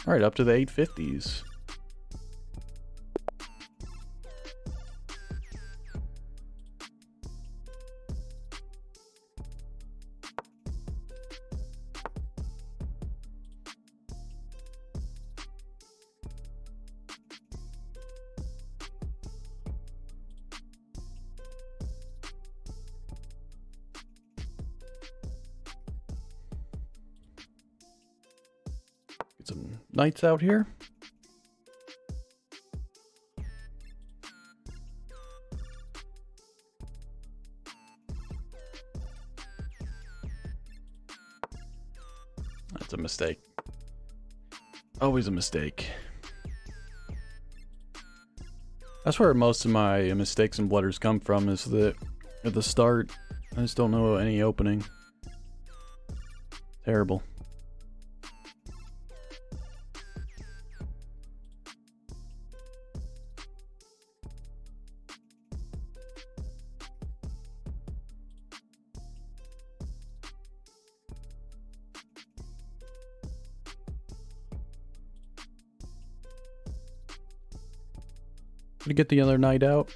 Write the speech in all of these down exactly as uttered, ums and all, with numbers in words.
Alright, up to the eight fifties. Get some knights out here. That's a mistake. Always a mistake. That's where most of my mistakes and bludders come from, is that at the start, I just don't know any opening. Terrible. To get the other knight out.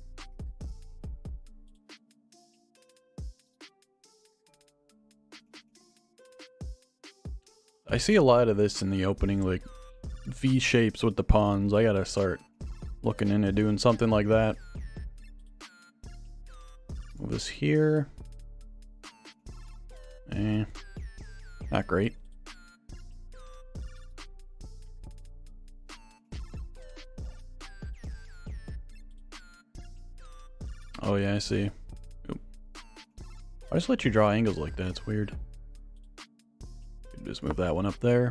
I see a lot of this in the opening, like V shapes with the pawns. I gotta start looking into doing something like that. Move this here. Eh, not great. Oh yeah, I see. Oop. I just let you draw angles like that, it's weird. Just move that one up there.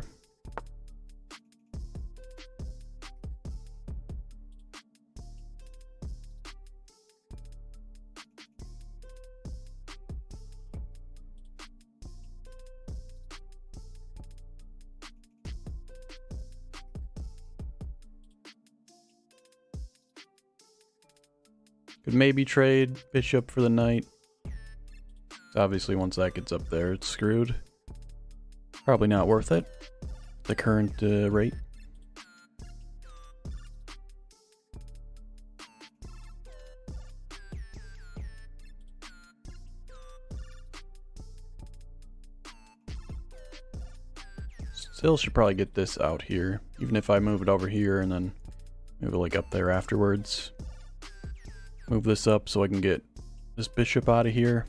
Could maybe trade bishop for the knight. Obviously, once that gets up there, it's screwed. Probably not worth it. The current uh, rate. Still should probably get this out here, even if I move it over here and then move it like up there afterwards. Move this up so I can get this bishop out of here.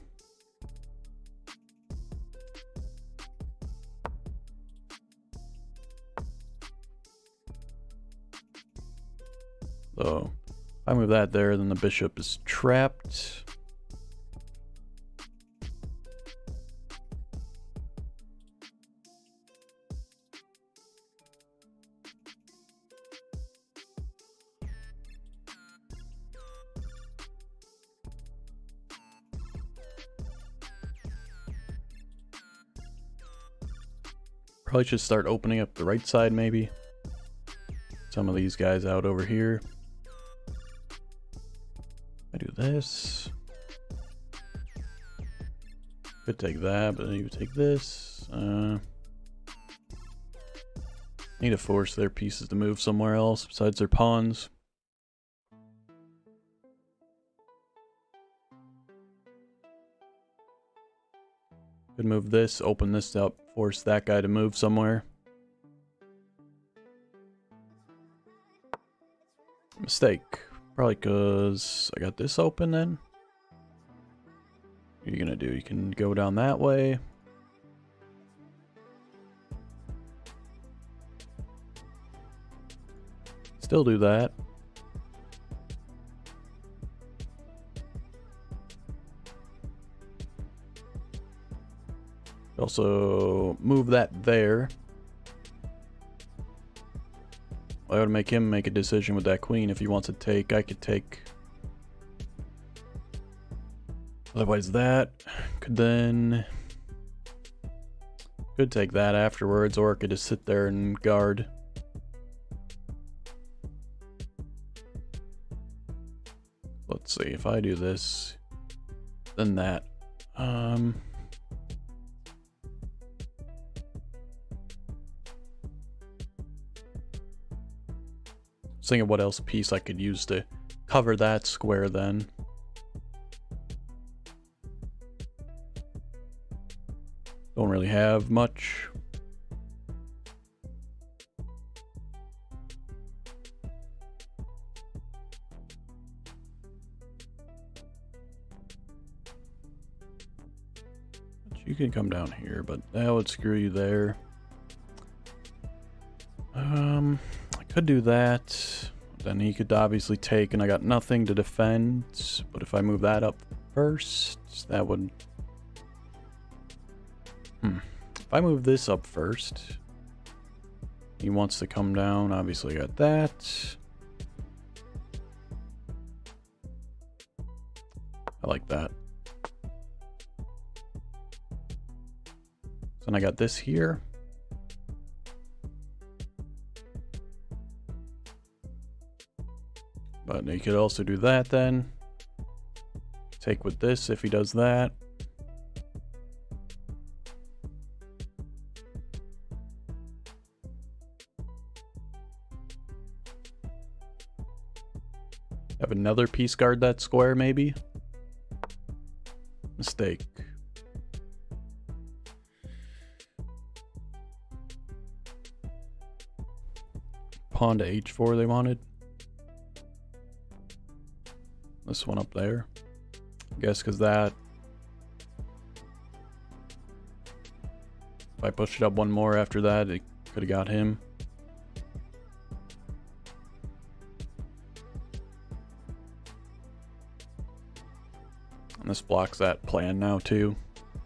So if I move that there, then the bishop is trapped. Probably should start opening up the right side, maybe. Some of these guys out over here. I do this. Could take that, but I need to take this. Uh, need to force their pieces to move somewhere else besides their pawns. Could move this, open this up, force that guy to move somewhere. Mistake. Probably because I got this open then. What are you gonna do? You can go down that way. Still do that. Also move that there. I would make him make a decision with that queen. If he wants to take, I could take. Otherwise that could then could take that afterwards, or I could just sit there and guard. Let's see, if I do this, then that. Um was thinking what else piece I could use to cover that square then. Don't really have much. You can come down here, but that would screw you there. Um, I could do that. Then he could obviously take, and I got nothing to defend. But if I move that up first, that would... Hmm. If I move this up first, he wants to come down. Obviously, I got that. I like that. So then I got this here. But you could also do that then. Take with this if he does that. Have another piece guard that square, maybe? Mistake. Pawn to h four they wanted. This one up there. I guess because that... If I pushed it up one more after that, it could have got him. And this blocks that plan now too.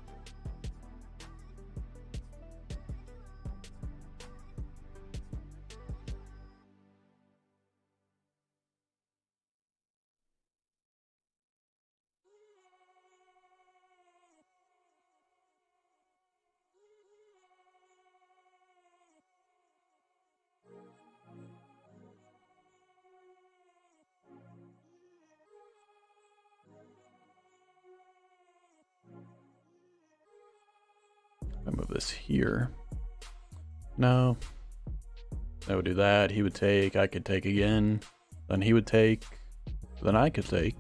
I move this here. No. I would do that. He would take. I could take again. Then he would take. Then I could take.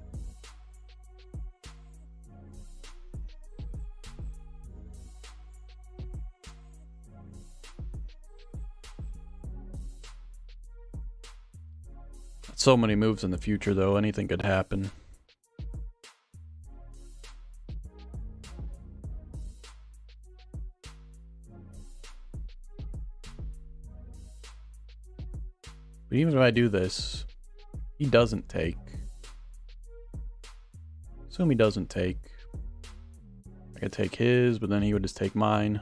So many moves in the future, though. Anything could happen. But even if I do this, he doesn't take. Assume he doesn't take. I could take his, but then he would just take mine.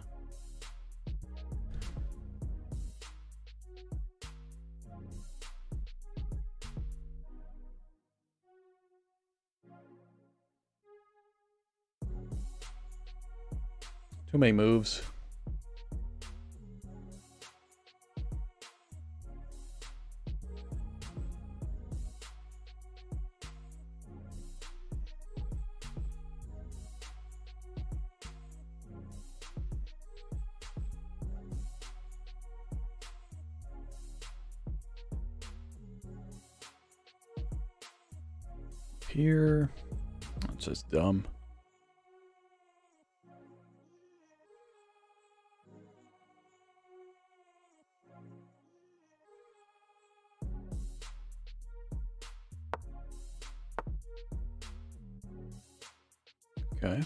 Too many moves. Here, that's just dumb. Okay.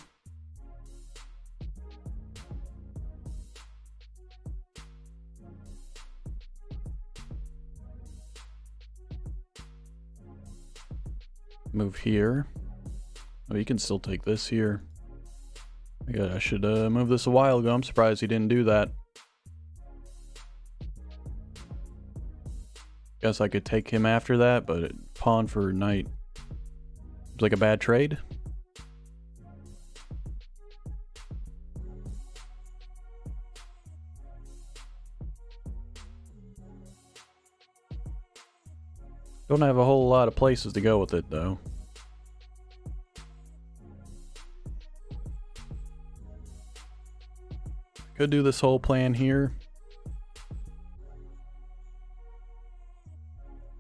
Move here. Oh, you can still take this here. Yeah, I should uh, move this a while ago. I'm surprised he didn't do that. Guess I could take him after that, but it, pawn for knight. It's like a bad trade. Don't have a whole lot of places to go with it, though. Could do this whole plan here.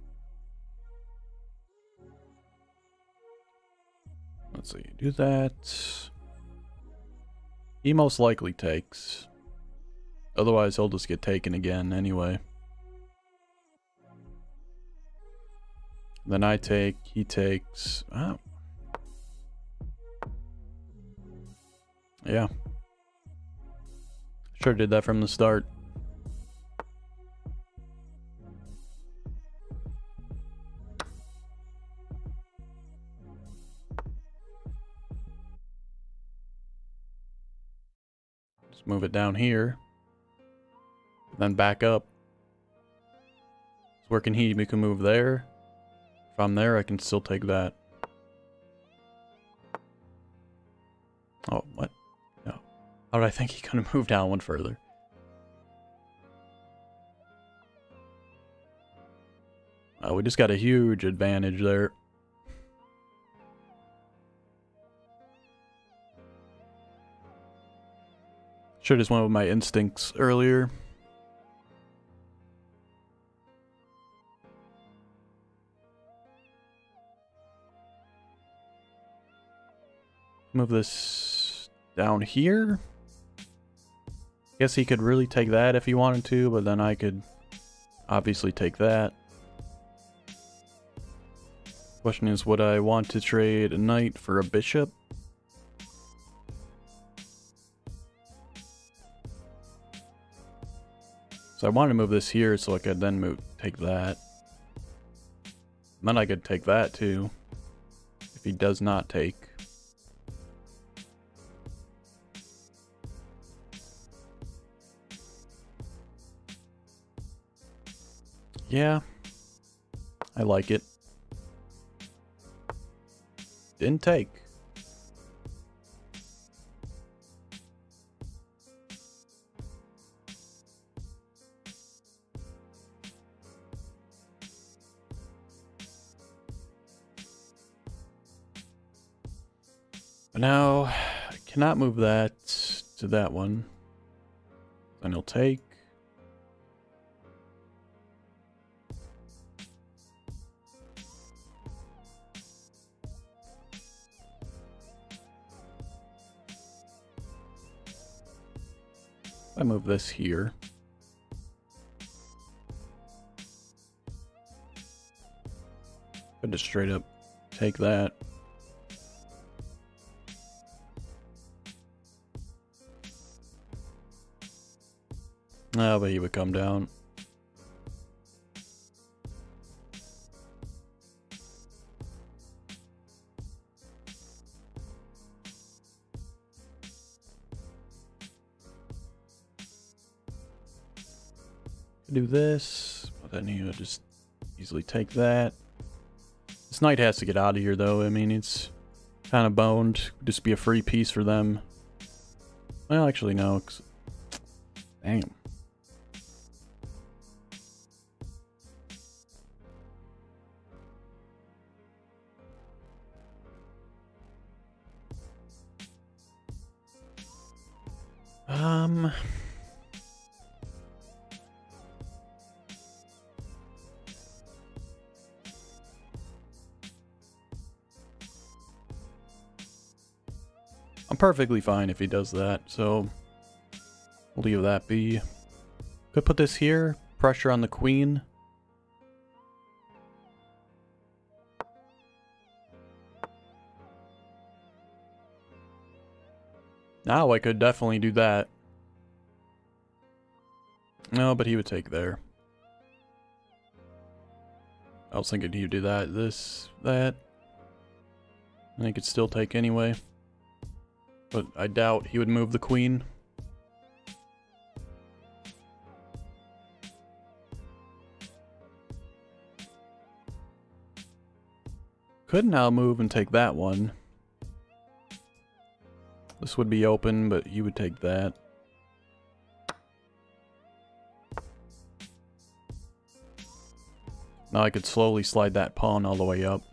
let's see, do that. He most likely takes. Otherwise, he'll just get taken again anyway. Then I take, he takes. Oh. Yeah. Sure did that from the start. Just move it down here. Then back up. So where can he? We can move there. If I'm there, I can still take that. Oh, what? No. How did I think he could have moved down one further? Oh, we just got a huge advantage there. Should have just went with my instincts earlier. Move this down here. Guess he could really take that if he wanted to, but then I could obviously take that. Question is, would I want to trade a knight for a bishop? So I want to move this here so I could then move, take that. And then I could take that too, if he does not take. Yeah, I like it. Didn't take. But now, I cannot move that to that one. Then he'll take. I move this here. Could just straight up take that. No, but he would come down. Do this, but then he would just easily take that. This knight has to get out of here though. I mean, it's kind of boned. Just be a free piece for them. Well, actually no. Cause, damn. Um... I'm perfectly fine if he does that, so we'll leave that be. Could put this here, pressure on the queen. Now I could definitely do that. No, but he would take there. I was thinking he'd do that, this, that. And he could still take anyway. But I doubt he would move the queen. Could now move and take that one. This would be open, but he would take that. Now I could slowly slide that pawn all the way up.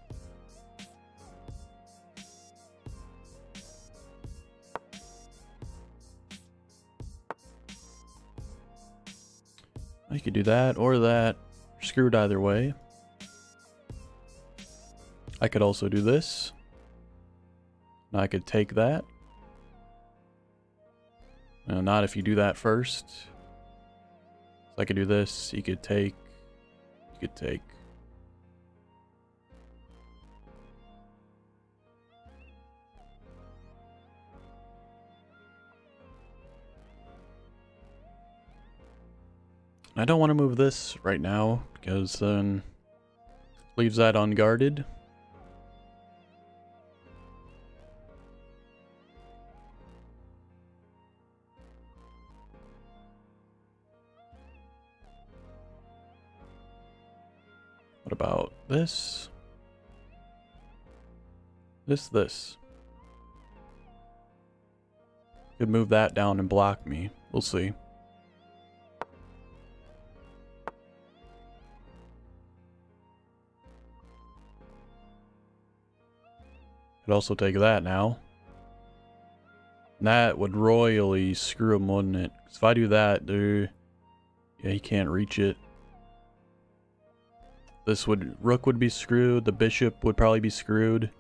I could do that or that. Screwed either way. I could also do this. Now I could take that. No, not if you do that first. So I could do this. You could take. You could take. I don't want to move this right now because then leaves that unguarded. What about this? This, this. Could move that down and block me. We'll see. Could also take that now. And that would royally screw him, wouldn't it? 'Cause if I do that, dude, yeah, he can't reach it. This would, rook would be screwed. The bishop would probably be screwed.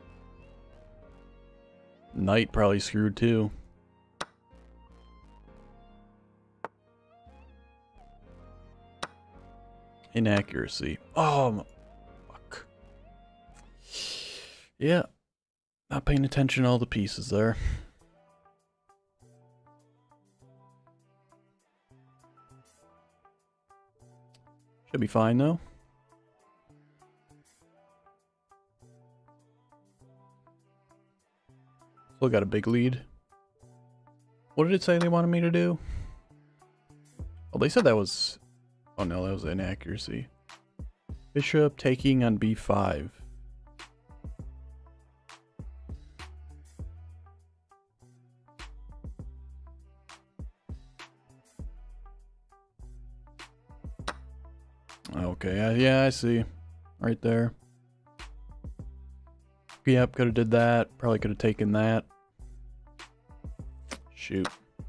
Knight probably screwed too. Inaccuracy. Oh, fuck. Yeah. Not paying attention to all the pieces there. Should be fine though. Still got a big lead. What did it say they wanted me to do? Well, they said that was... Oh no, that was an inaccuracy. Bishop taking on b five. Okay, uh, yeah, I see. Right there. Yep, could have did that. Probably could have taken that. Shoot.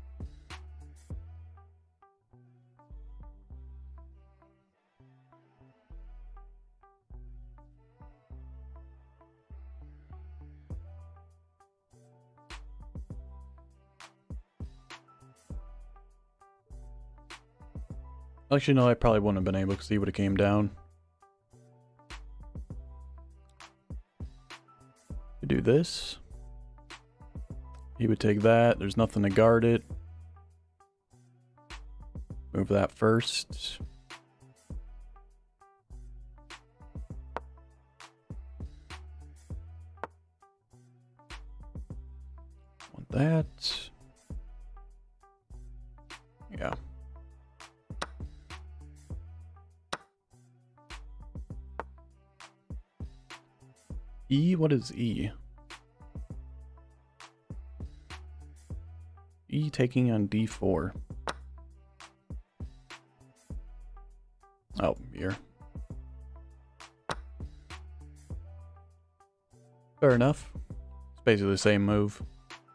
Actually, no, I probably wouldn't have been able to see what it came down. You do this. He would take that. There's nothing to guard it. Move that first. Want that. Yeah. E? What is E? E taking on d four. Oh, here. Fair enough. It's basically the same move.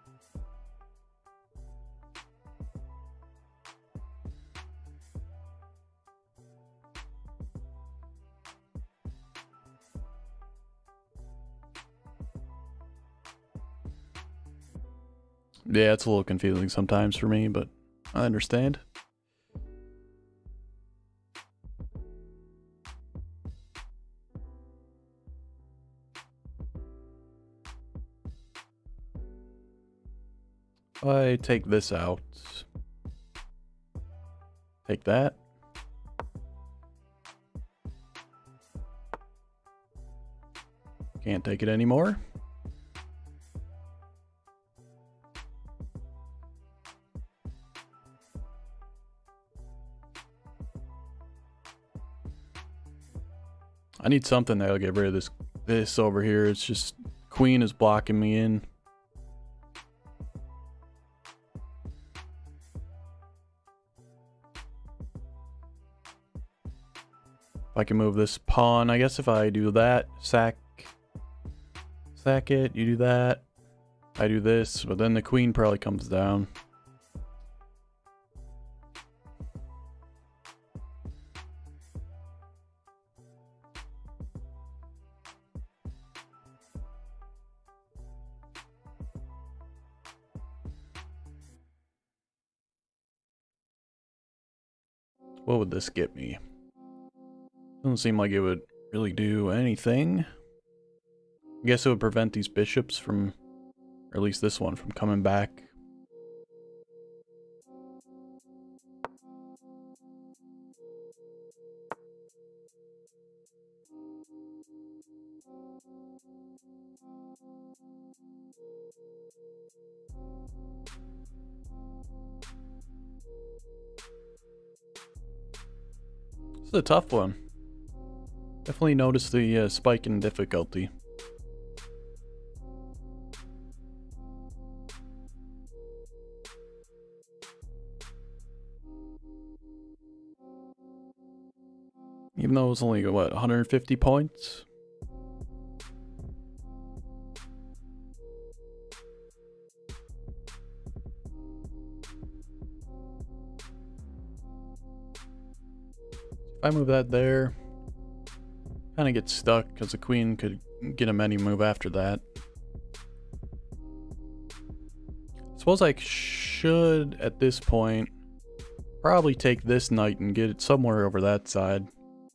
Yeah, it's a little confusing sometimes for me, but I understand. I take this out. Take that. Can't take it anymore. I need something that'll get rid of this this over here. It's just queen is blocking me in. If I can move this pawn, I guess if I do that, sack sack it, you do that. I do this, but then the queen probably comes down. What would this get me? Doesn't seem like it would really do anything. I guess it would prevent these bishops from, or at least this one, from coming back. This is a tough one. Definitely notice the uh, spike in difficulty. Even though it was only, what, one hundred fifty points? If I move that there, kind of get stuck because the queen could get a many move after that. Suppose I should, at this point, probably take this knight and get it somewhere over that side.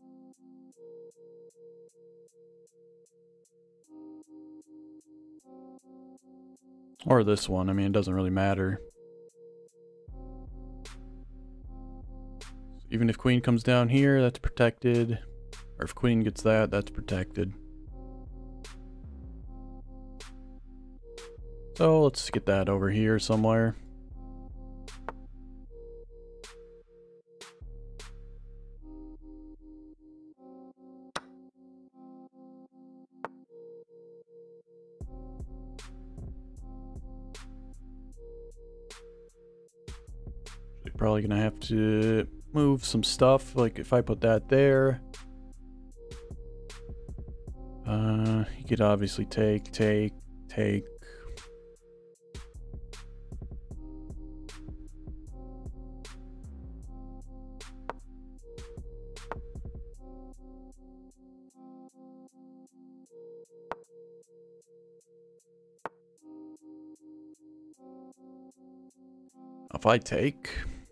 Or this one, I mean, it doesn't really matter. Even if queen comes down here, that's protected. Or if queen gets that, that's protected. So let's get that over here somewhere. Probably gonna have to move some stuff, like if I put that there. Uh, you could obviously take, take, take. If I take,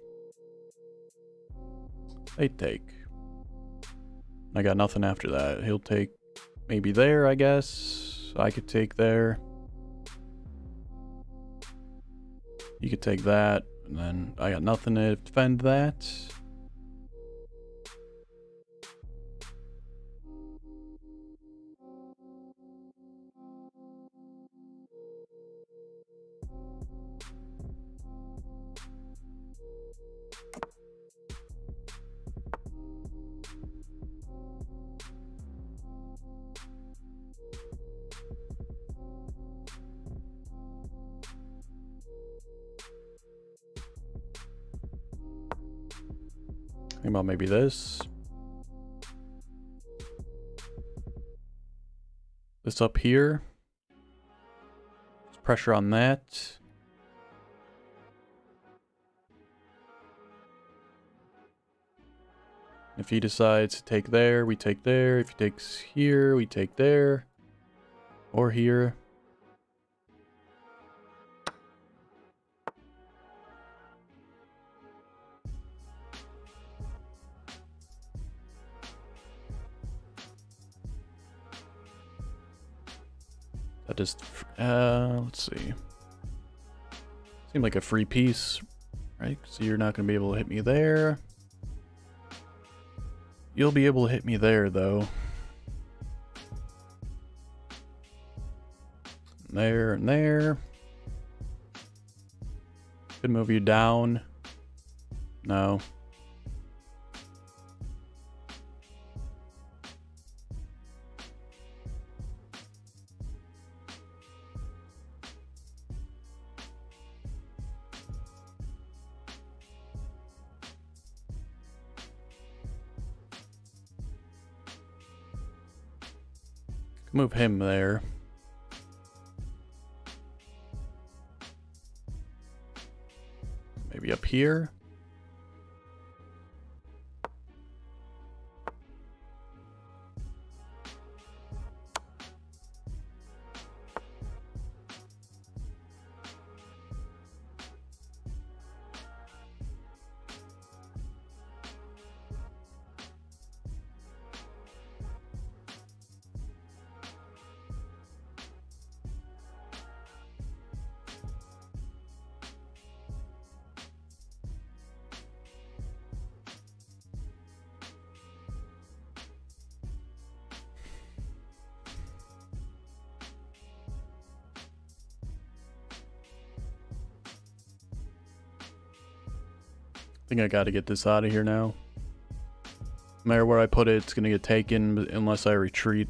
I take. I got nothing after that. He'll take maybe there, I guess. I could take there. You could take that, and then I got nothing to defend that. Think about maybe this. This up here. There's pressure on that. If he decides to take there, we take there. If he takes here, we take there. Or here. That just, uh, let's see. Seemed like a free piece, right? So you're not going to be able to hit me there. You'll be able to hit me there, though. There and there. Could move you down. No. Move him there. Maybe up here. think I gotta get this out of here now. No matter where I put it, it's gonna get taken unless I retreat.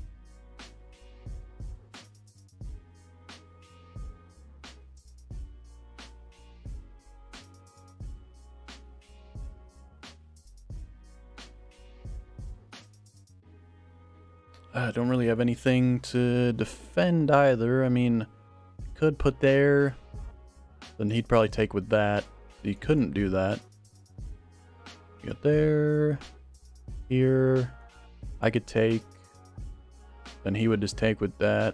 I don't really have anything to defend either. I mean, could put there, then he'd probably take with that. He couldn't do that. You got there, here. I could take, then he would just take with that.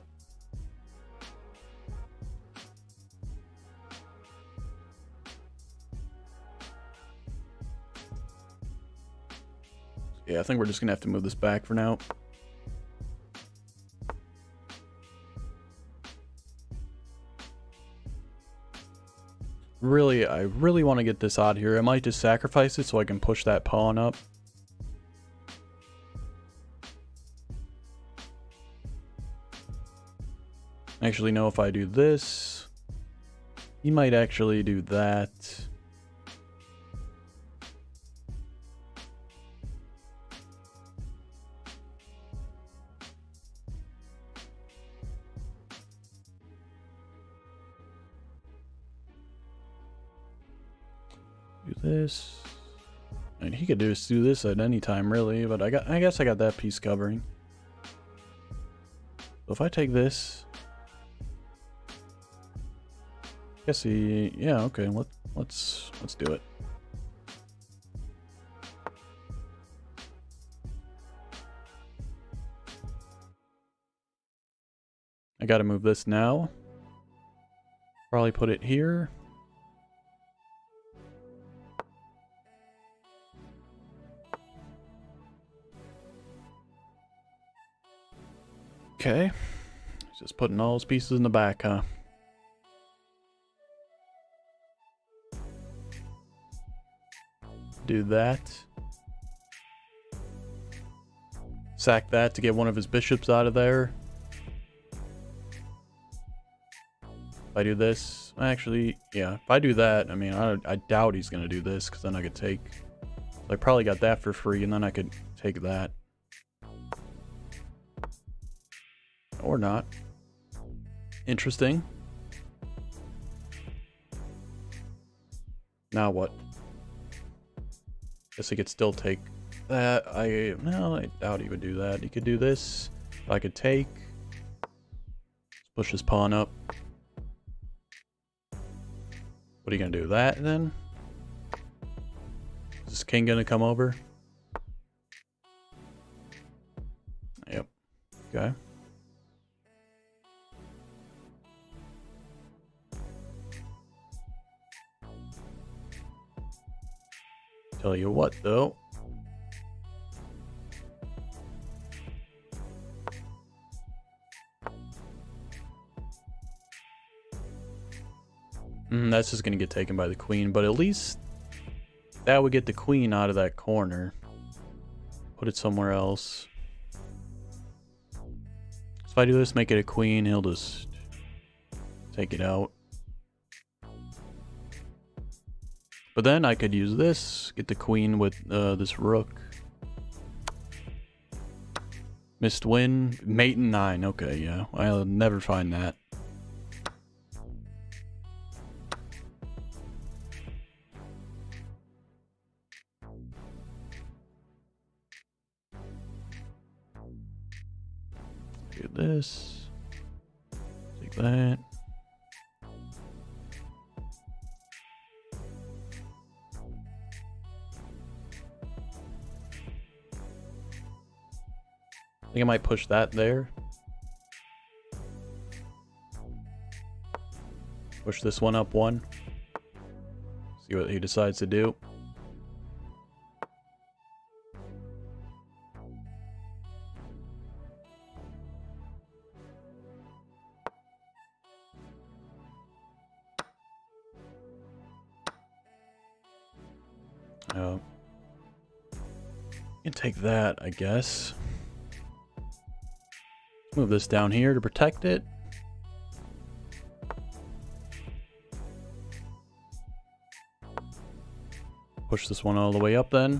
Yeah, I think we're just gonna have to move this back for now. Really, I really want to get this out here. I might just sacrifice it so I can push that pawn up. Actually, no, if I do this, he might actually do that. Do this, and he could just do this at any time, really. But I got, I guess I got that piece covering. So if I take this, I guess he, yeah, okay. Let let's let's do it. I got to move this now. Probably put it here. Okay, just putting all those pieces in the back, huh? Do that. Sack that to get one of his bishops out of there. If I do this, actually, yeah, if I do that, I mean, I, I doubt he's gonna do this, because then I could take, I probably got that for free, and then I could take that. Or not. Interesting. Now what? Guess he could still take that. I well, I doubt he would do that. He could do this. I could take. Push his pawn up. What are you gonna do? That then? Is this king gonna come over? Yep. Okay. Tell you what, though. Mm, that's just gonna get taken by the queen, but at least that would get the queen out of that corner. Put it somewhere else. So if I do this, make it a queen, he'll just take it out. But then I could use this, get the queen with uh, this rook. Missed win, mate and nine. Okay, yeah, I'll never find that. Do this. Take that. I think I might push that there. Push this one up one. See what he decides to do. Oh. You can take that, I guess. Move this down here to protect it. Push this one all the way up then.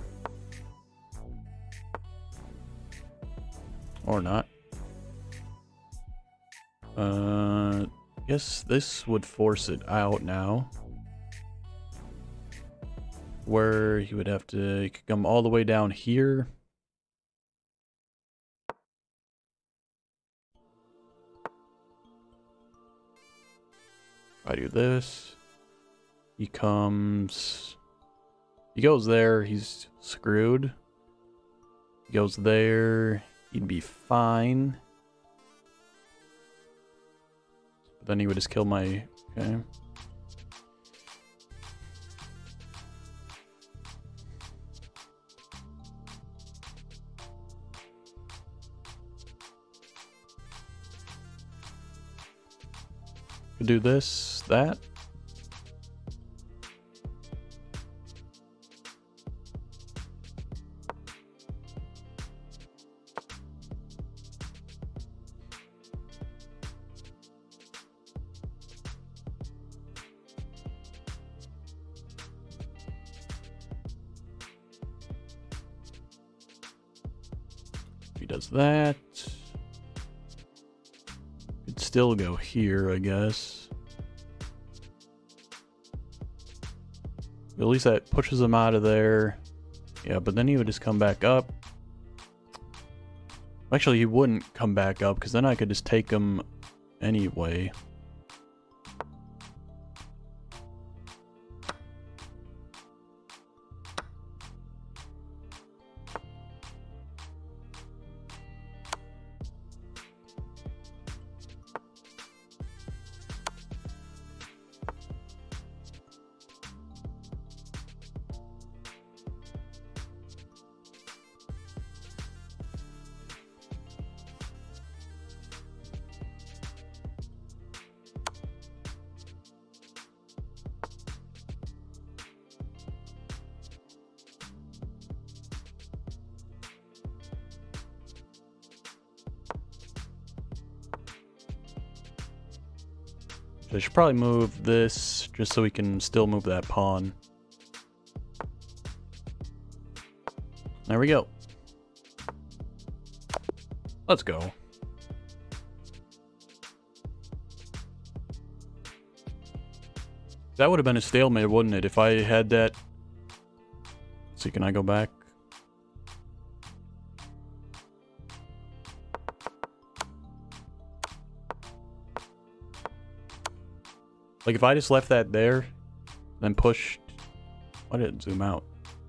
Or not. Uh, guess this would force it out now. Where he would have to he could come all the way down here. If I do this, he comes, he goes there, he's screwed. He goes there, he'd be fine. But then he would just kill my, okay. Could do this, that. He does that. Could still go here, I guess. But at least that pushes him out of there. Yeah, but then he would just come back up. Actually, he wouldn't come back up, because then I could just take him anyway. I should probably move this just so we can still move that pawn. There we go. Let's go. That would have been a stalemate, wouldn't it? If I had that. Let's see, can I go back? Like, if I just left that there, then pushed... Why did it zoom out?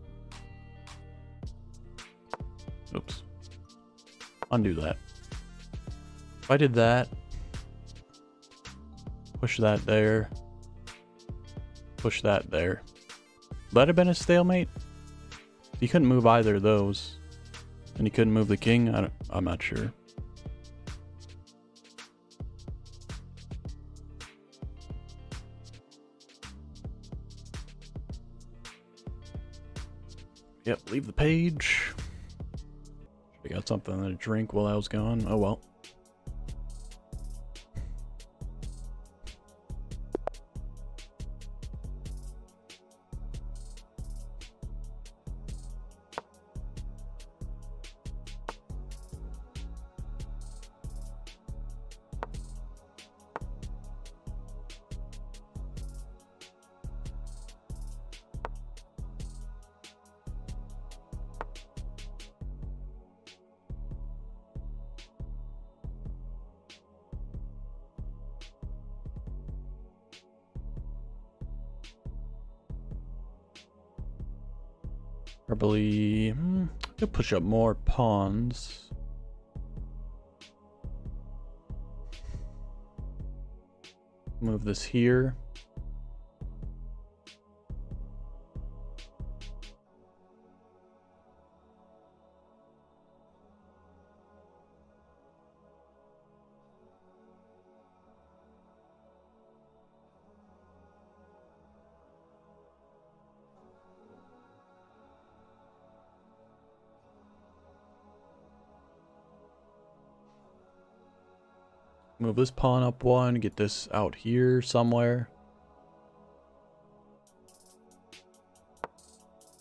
Oops. Undo that. If I did that, push that there, push that there, would that have been a stalemate? He couldn't move either of those. And he couldn't move the king? I don't, I'm not sure. Yep, leave the page. Should've got something to drink while I was gone. Oh well. Probably hmm, could push up more pawns. Move this here. Move this pawn up one, get this out here somewhere.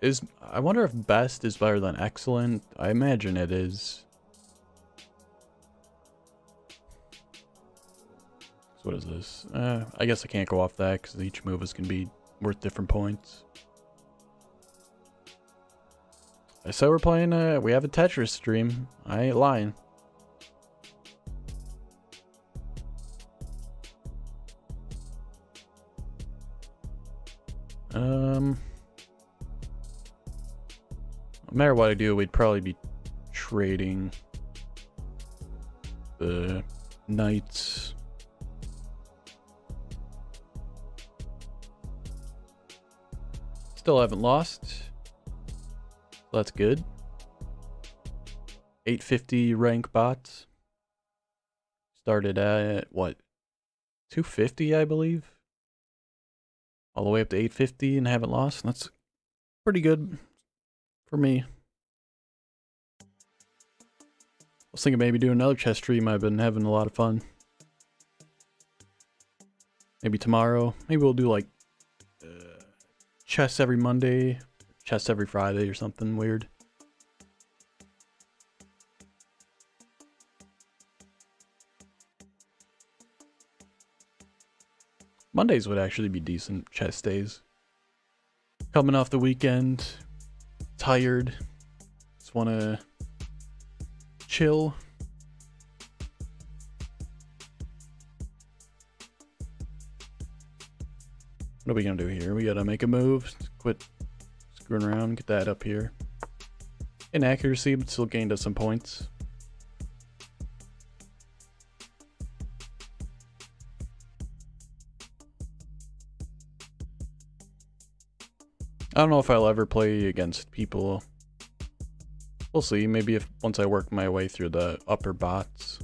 Is I wonder if best is better than excellent. I imagine it is. So what is this? Uh, I guess I can't go off that because each move is going to be worth different points. So we're playing, uh, we have a Tetris stream. I ain't lying. Um... No matter what I do, we'd probably be trading the knights. Still haven't lost. That's good. eight fifty rank bots. Started at what? two fifty, I believe. All the way up to eight fifty and haven't lost. That's pretty good. For me. I was thinking maybe do another chess stream. I've been having a lot of fun. Maybe tomorrow. Maybe we'll do like uh, chess every Monday, chess every Friday or something weird. Mondays would actually be decent chess days. Coming off the weekend. Tired, just want to chill. What are we gonna do here? We gotta make a move, quit screwing around, get that up here. Inaccuracy, but still gained us some points. I don't know if I'll ever play against people. We'll see. Maybe if once I work my way through the upper bots.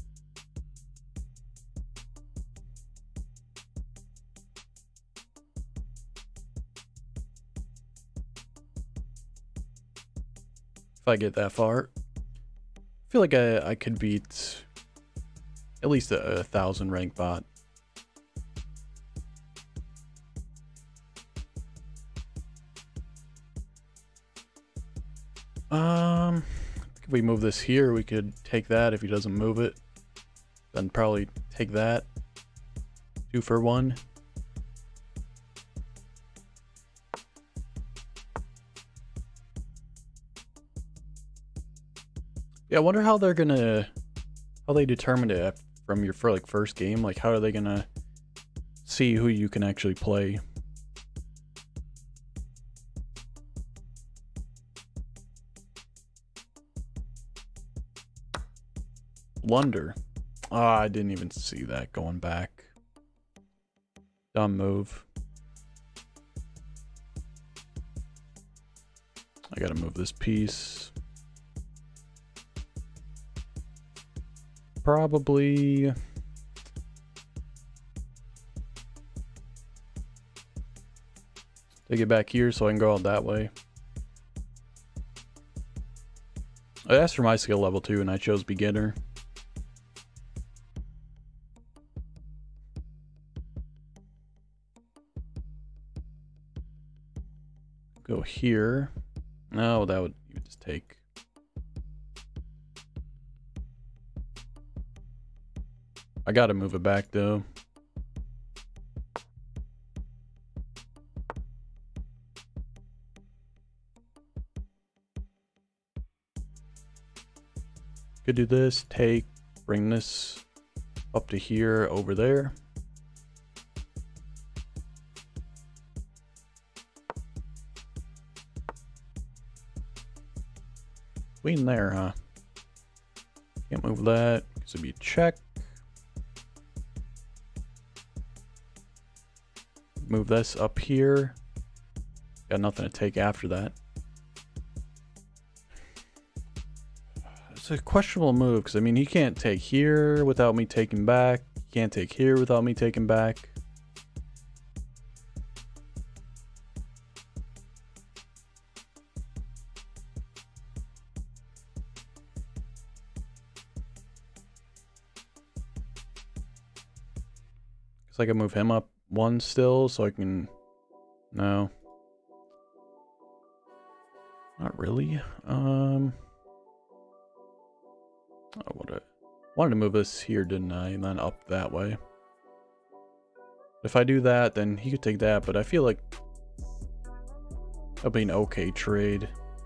If I get that far. I feel like I, I could beat at least a, a thousand rank bot. Um, if we move this here, we could take that if he doesn't move it. Then probably take that. Two for one. Yeah, I wonder how they're gonna, how they determine it from your for like first game. Like, how are they gonna see who you can actually play? Blunder. Ah, oh, I didn't even see that going back. Dumb move. I gotta move this piece. Probably... take it back here so I can go out that way. I asked for my skill level too and I chose beginner. Go here. No, that would you would just take. I gotta move it back though. Could do this, take, bring this up to here, over there. Queen there, huh? Can't move that, because it'd be check. Move this up here. Got nothing to take after that. It's a questionable move, because I mean, he can't take here without me taking back. He can't take here without me taking back. I can move him up one still, so I can... No. Not really. Um, oh, what I wanted to move this here, didn't I? And then up that way. If I do that, then he could take that, but I feel like that'll be an okay trade.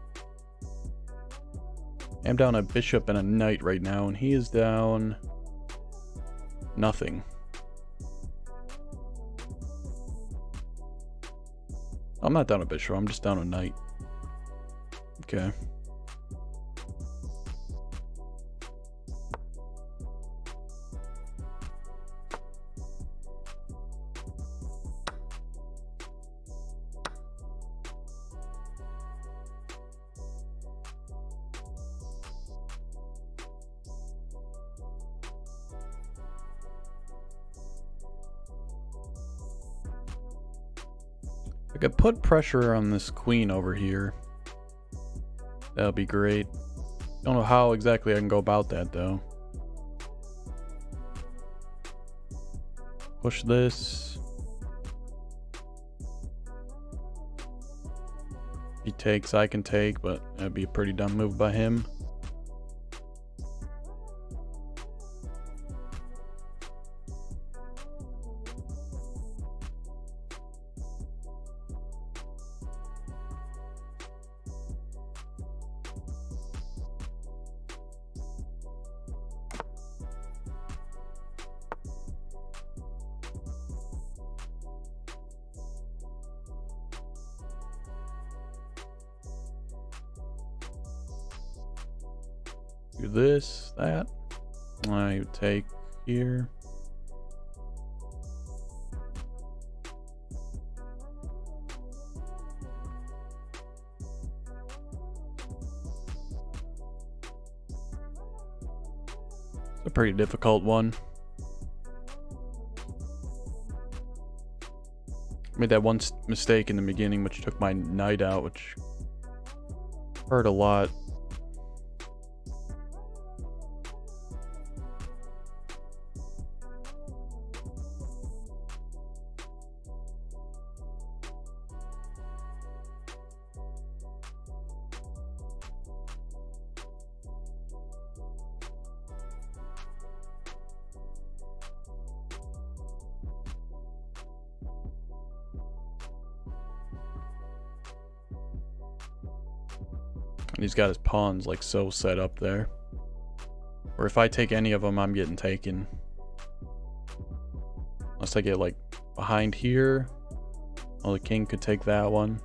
I'm down a bishop and a knight right now, and he is down nothing. I'm not down a bishop, I'm just down a knight. Okay. I could put pressure on this queen over here. That would be great. Don't know how exactly I can go about that though. Push this. He takes, I can take, but that'd be a pretty dumb move by him. Do this, that. I take here. It's a pretty difficult one. Made that one mistake in the beginning, which took my knight out, which hurt a lot. And he's got his pawns like so set up there. Or if I take any of them, I'm getting taken. Unless I get like behind here. Oh, the king could take that one.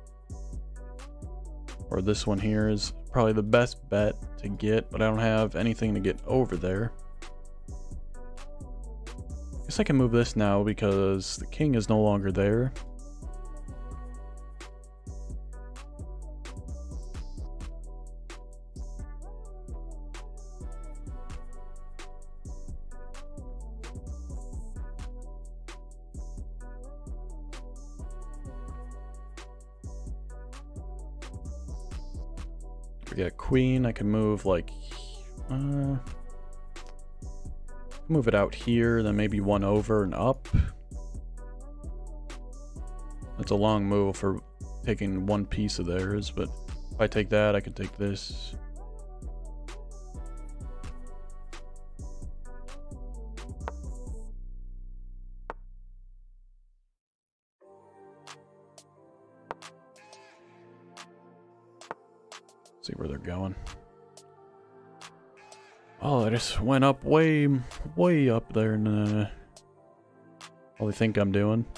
Or this one here is probably the best bet to get, but I don't have anything to get over there. Guess I can move this now because the king is no longer there. We got queen. I can move like uh, move it out here, then maybe one over and up. That's a long move for taking one piece of theirs, but if I take that, I can take this. See where they're going. Oh, I just went up way, way up there, and uh, all they think I'm doing.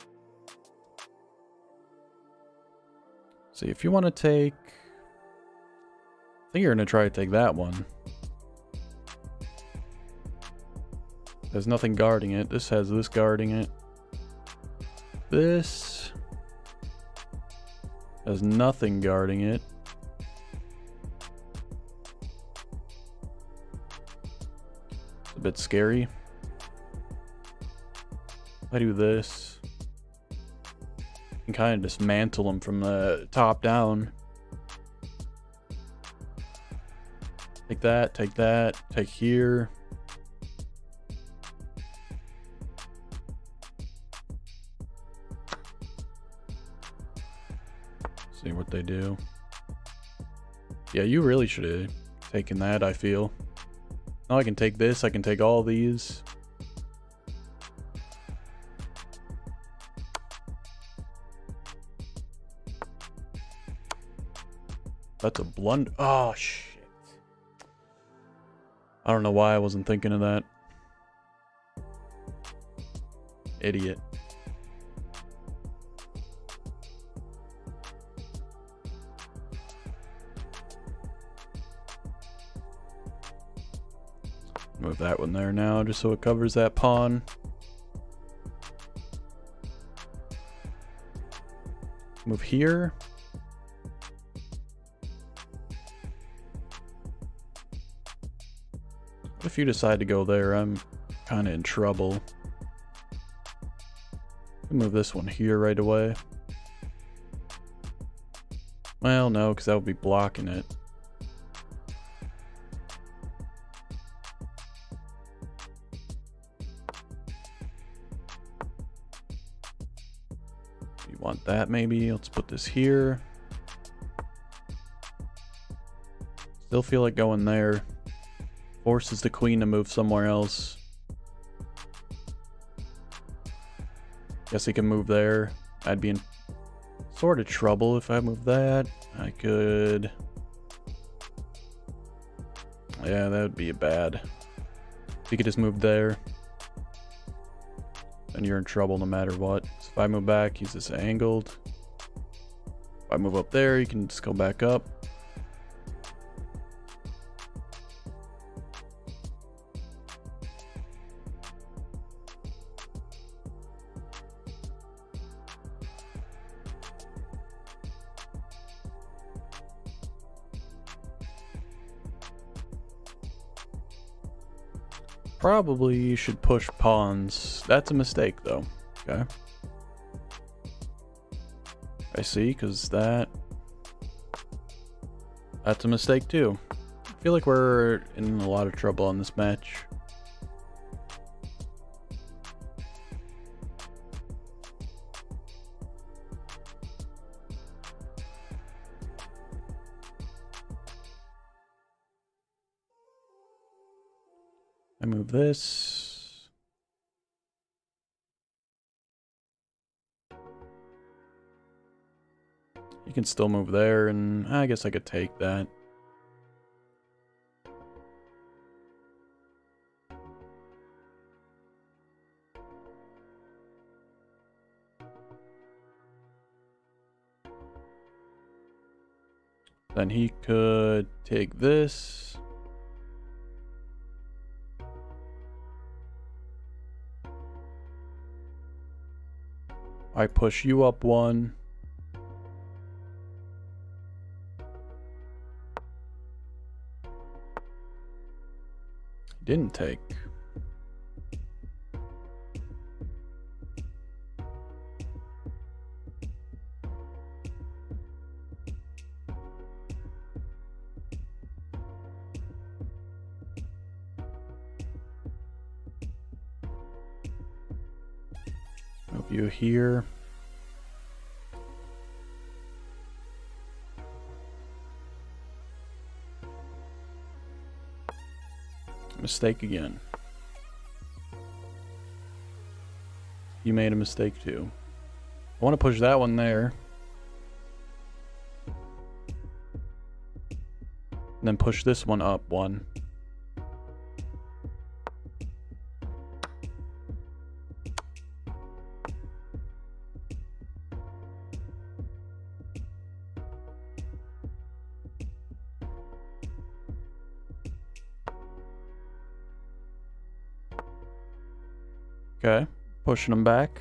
See, if you want to take, I think you're gonna try to take that one. There's nothing guarding it. This has this guarding it. This has nothing guarding it. A bit scary. I do this and kind of dismantle them from the top down. Take that, take that, take here. See what they do. Yeah, you really should have taken that, I feel. Now I can take this, I can take all these. That's a blunder. Oh, shit. I don't know why I wasn't thinking of that. Idiot. Move that one there now, just so it covers that pawn. Move here. If you decide to go there, I'm kind of in trouble. Move this one here right away. Well, no, because that would be blocking it. You want that maybe? Let's put this here. Still feel like going there. Forces the queen to move somewhere else. Guess he can move there. I'd be in sort of trouble if I move that. I could... Yeah, that would be bad. If he could just move there, then you're in trouble no matter what. So if I move back, he's just angled. If I move up there, he can just go back up. Probably should push pawns. That's a mistake though. Okay. I see, because that... That's a mistake too. I feel like we're in a lot of trouble on this match. I move this. You can still move there, and I guess I could take that. Then he could take this. I push you up one. Didn't take. Move you here. Mistake again. You made a mistake too. I want to push that one there. And then push this one up one. Okay, pushing them back.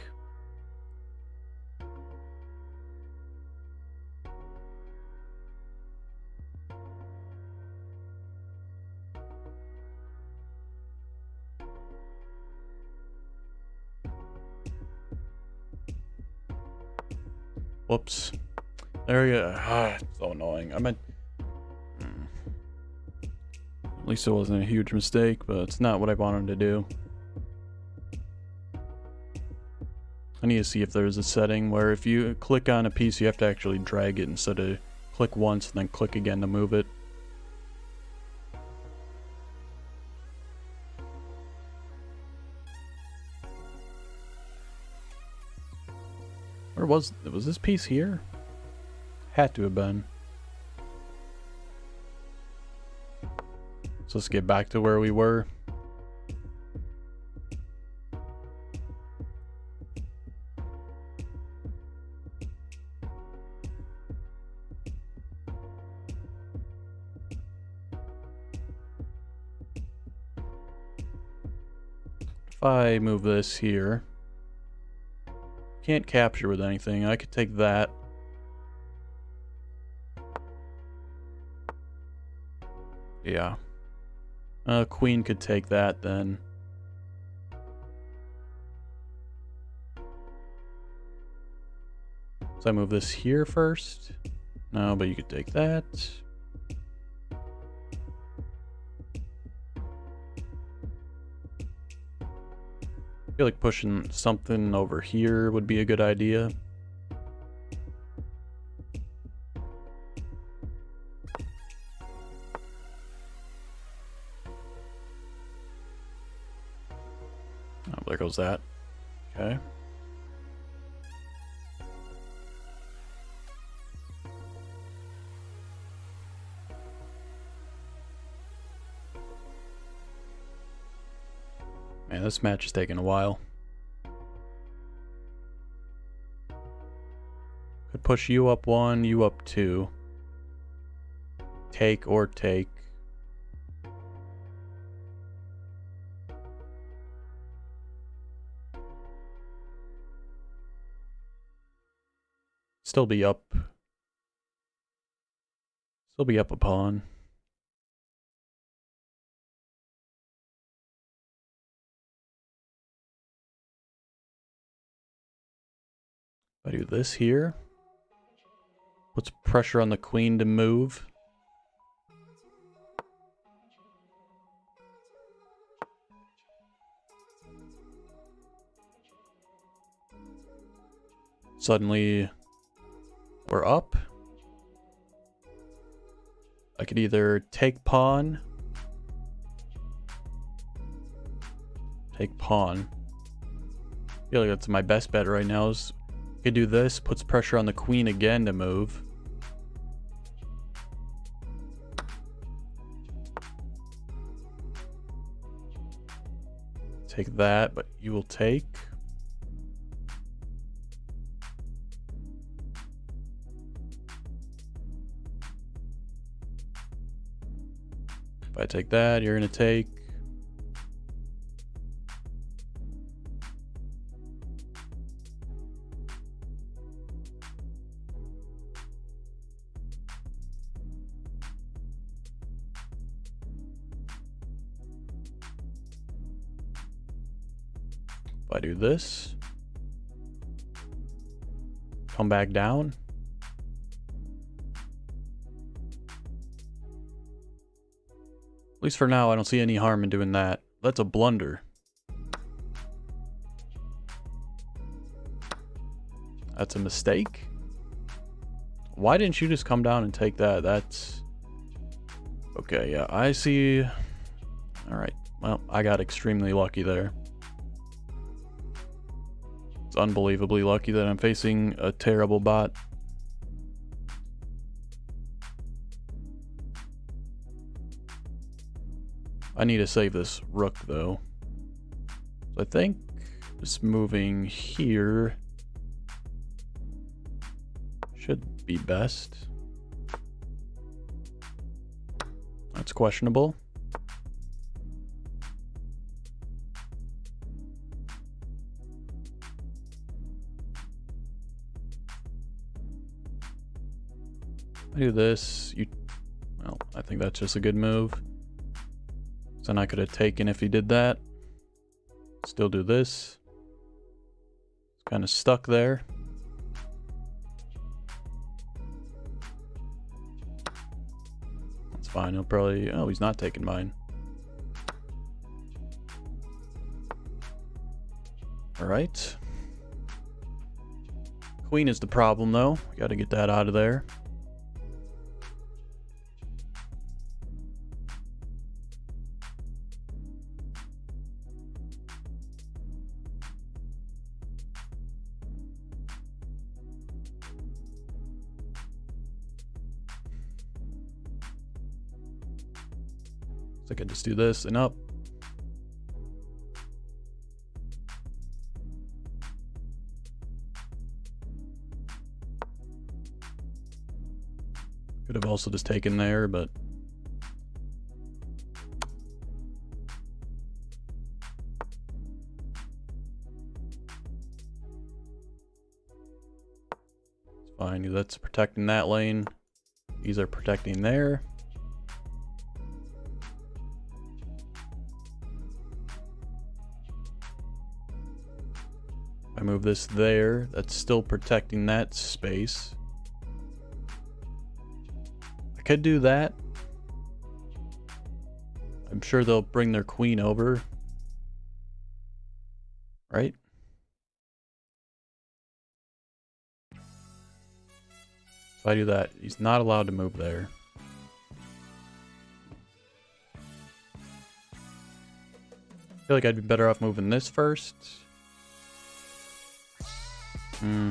Whoops. There you go. Ah, it's so annoying. I meant... At least it wasn't a huge mistake, but it's not what I wanted to do. I need to see if there's a setting where if you click on a piece, you have to actually drag it instead of click once and then click again to move it. was... Was this piece here? Had to have been. So let's get back to where we were. If I move this here, can't capture with anything. I could take that. Yeah. Uh, queen could take that then. So I move this here first. No, but you could take that. I feel like pushing something over here would be a good idea. Oh, there goes that. Okay. Man, this match is taking a while. Could push you up one, you up two. Take or take. Still be up. Still be up a pawn. If I do this here, puts pressure on the queen to move. Suddenly, we're up. I could either take pawn, take pawn. I feel like that's my best bet right now. Is I could do this, puts pressure on the queen again to move. Take that, but you will take. If I take that, you're gonna take. If I do this, come back down. At least for now, I don't see any harm in doing that. That's a blunder. That's a mistake. Why didn't you just come down and take that? That's... Okay, yeah, I see. Alright, well, I got extremely lucky there. It's unbelievably lucky that I'm facing a terrible bot. I need to save this rook, though. So I think just moving here should be best. That's questionable. I do this. You, well, I think that's just a good move. Then I could have taken if he did that. Still do this. It's kind of stuck there. That's fine. He'll probably... Oh, he's not taking mine. Alright. Queen is the problem, though. We got to get that out of there. So I could just do this and up. Could have also just taken there, but it's fine. That's protecting that lane. These are protecting there. I move this there. That's still protecting that space. I could do that. I'm sure they'll bring their queen over. Right? If I do that, he's not allowed to move there. I feel like I'd be better off moving this first. Hmm.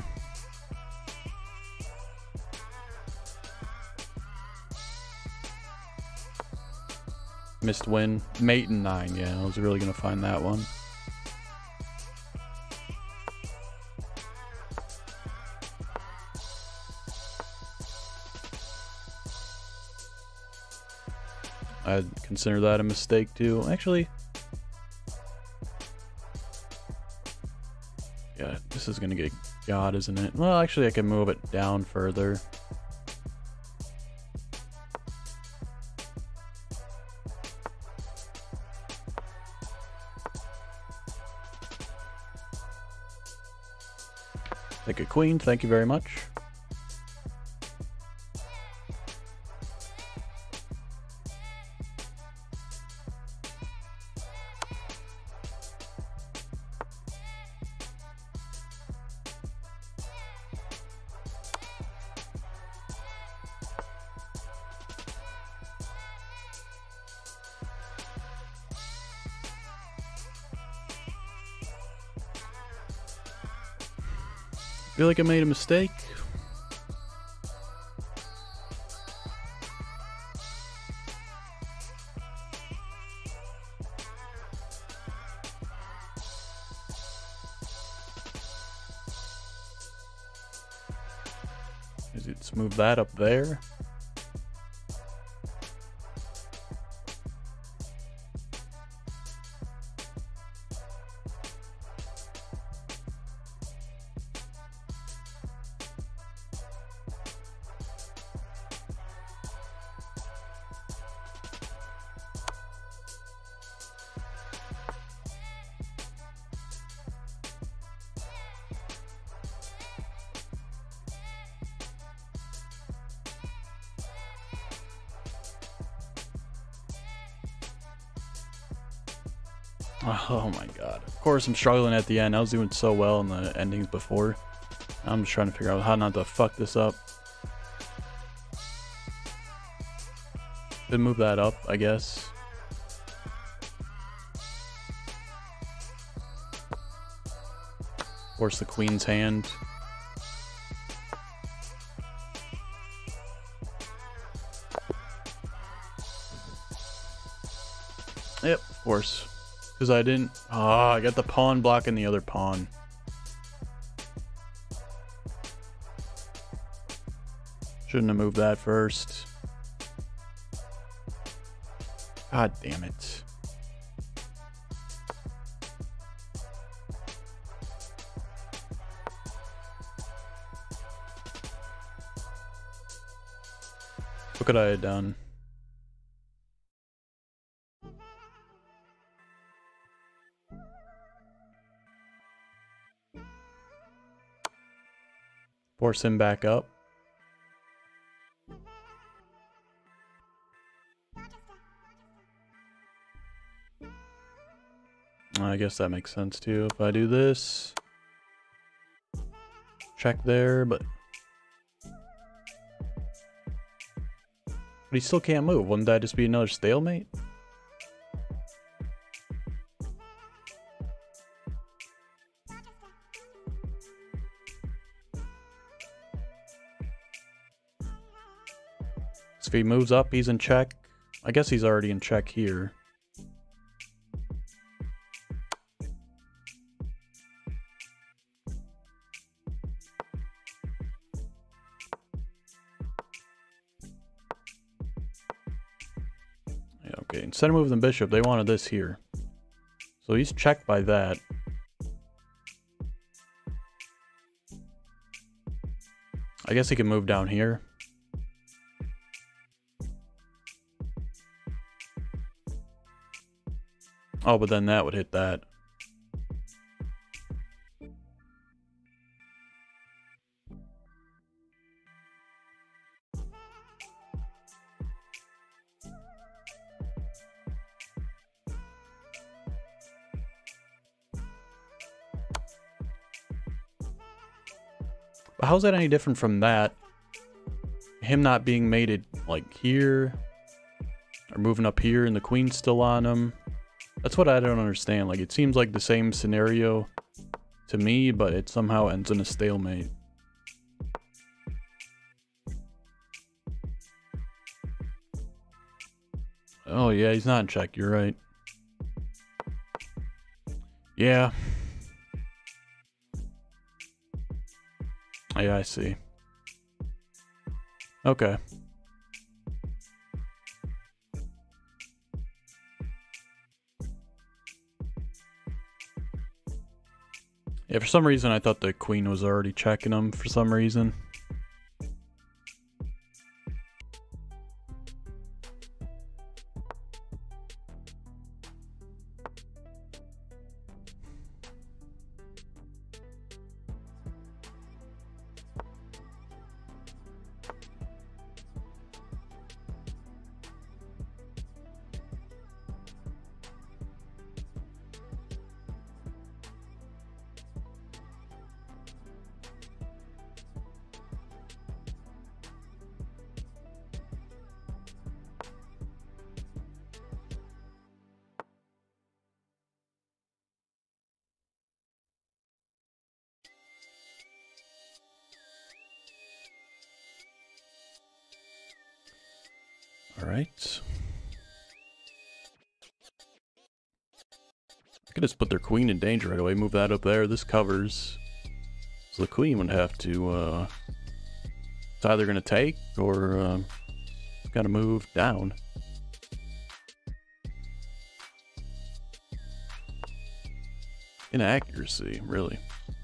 Missed win. Mate and nine. Yeah, I was really gonna find that one. I'd consider that a mistake too. Actually, yeah, this is gonna get God, isn't it? Well, actually, I can move it down further. Take a queen, thank you very much. I feel like I made a mistake. Let's move that up there. Oh my god. Of course I'm struggling at the end. I was doing so well in the endings before. I'm just trying to figure out how not to fuck this up. Could move that up, I guess. Force the queen's hand. Yep, of course. Because I didn't... Ah, oh, I got the pawn blocking the other pawn. Shouldn't have moved that first. God damn it. What could I have done? Force him back up. I guess that makes sense too. If I do this, check there, but but he still can't move. Wouldn't that just be another stalemate? If he moves up, he's in check. I guess he's already in check here. Yeah, okay. Instead of moving the bishop, they wanted this here. So he's checked by that. I guess he can move down here. Oh, but then that would hit that. But how's that any different from that? Him not being mated like here, or moving up here and the queen's still on him. That's what I don't understand. Like, it seems like the same scenario to me, but it somehow ends in a stalemate. Oh yeah, he's not in check, you're right. Yeah. Yeah, I see. Okay. Yeah, for some reason I thought the queen was already checking him for some reason. All right. I could just put their queen in danger right away, move that up there. This covers. So the queen would have to, uh, it's either going to take or uh, got to move down. Inaccuracy, really.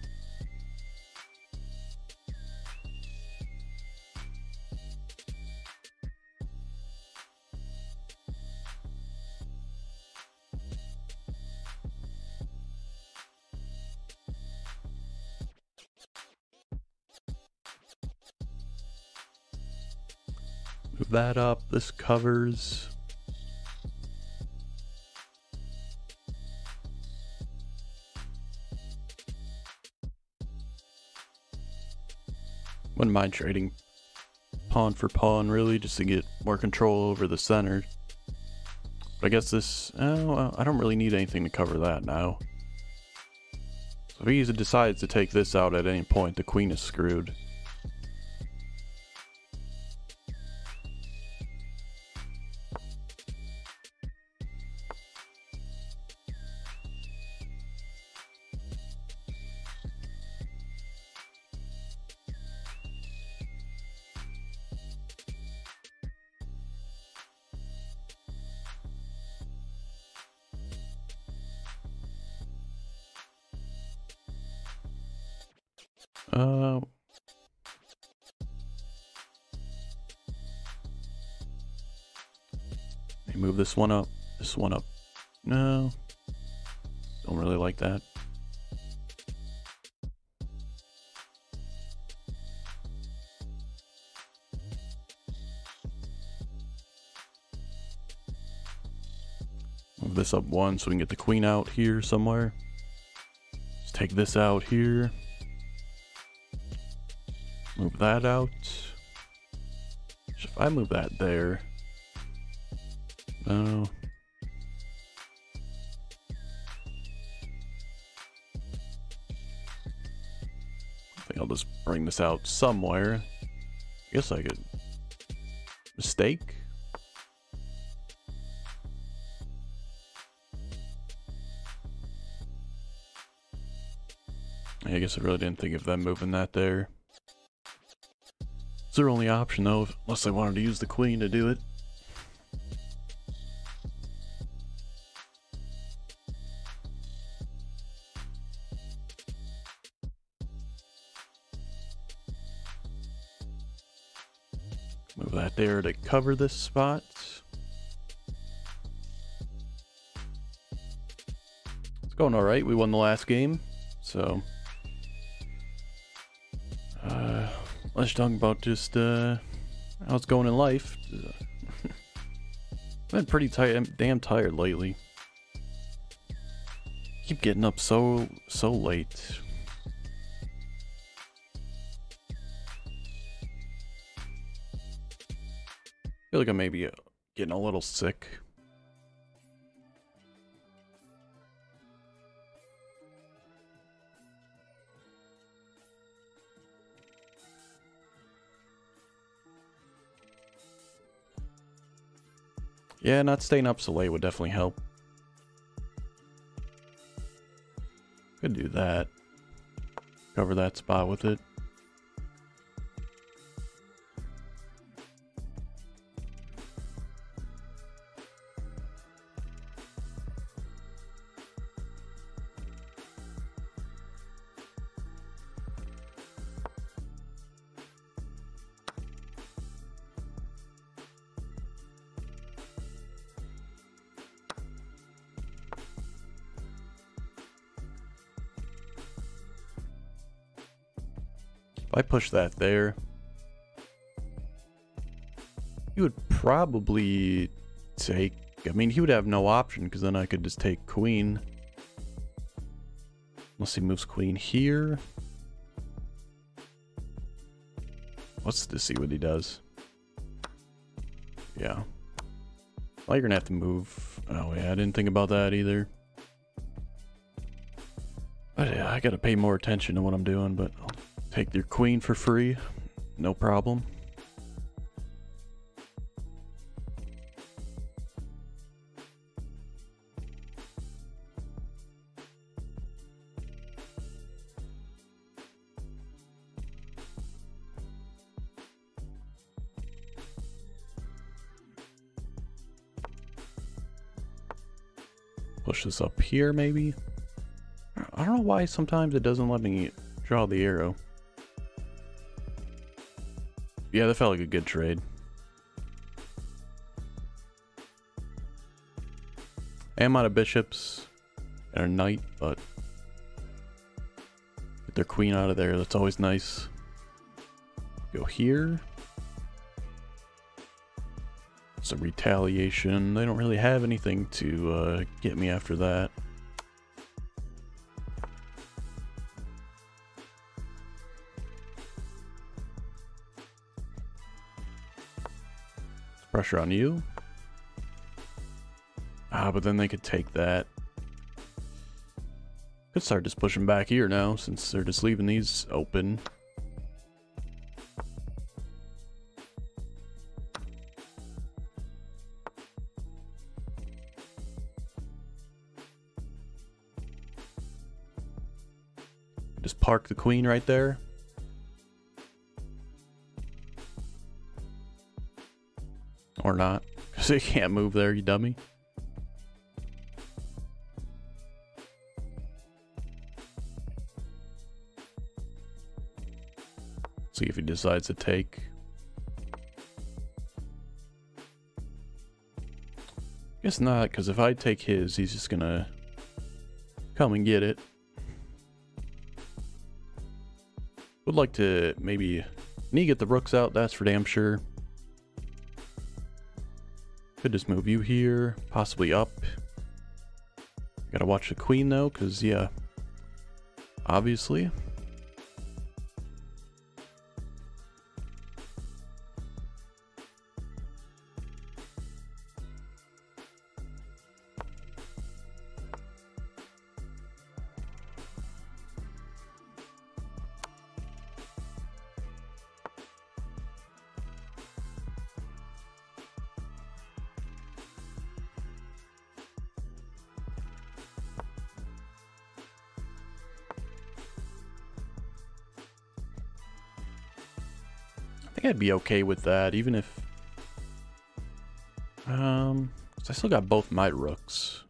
Move that up. This covers. Wouldn't mind trading pawn for pawn, really, just to get more control over the center. But I guess this... Oh, I don't really need anything to cover that now. So if he decides to take this out at any point, the queen is screwed. Uh, move this one up, this one up. No, don't really like that. Move this up one so we can get the queen out here somewhere. Let's take this out here. Move that out. If I move that there. No. I think I'll just bring this out somewhere. I guess I could. Mistake? I guess I really didn't think of them moving that there. It's their only option though, unless I wanted to use the queen to do it. Move that there to cover this spot. It's going alright, we won the last game, so... Uh, let's talk about just uh, how it's going in life. I've been pretty tired, damn tired lately. Keep getting up so, so late. I feel like I may be uh, getting a little sick. Yeah, not staying up so late would definitely help. Could do that. Cover that spot with it. If I push that there, he would probably take, I mean, he would have no option because then I could just take queen. Unless he moves queen here. Let's just see what he does. Yeah. Well, you're gonna have to move. Oh yeah, I didn't think about that either. But yeah, I gotta pay more attention to what I'm doing, but I'll take your queen for free. No problem. Push this up here, maybe? I don't know why sometimes it doesn't let me draw the arrow. Yeah, that felt like a good trade. I am out of bishops and a knight, but get their queen out of there. That's always nice. Go here. Some retaliation. They don't really have anything to uh, get me after that. Pressure on you. Ah, but then they could take that. Could start just pushing back here now, since they're just leaving these open. Just park the queen right there. Or not, because they can't move there, you dummy. See if he decides to take. Guess not, because if I take his, he's just gonna come and get it. Would like to maybe need to get the rooks out, that's for damn sure. Could just move you here, possibly up. Gotta watch the queen though, because yeah, obviously. think I'd be okay with that, even if... Um, 'cause I still got both my rooks.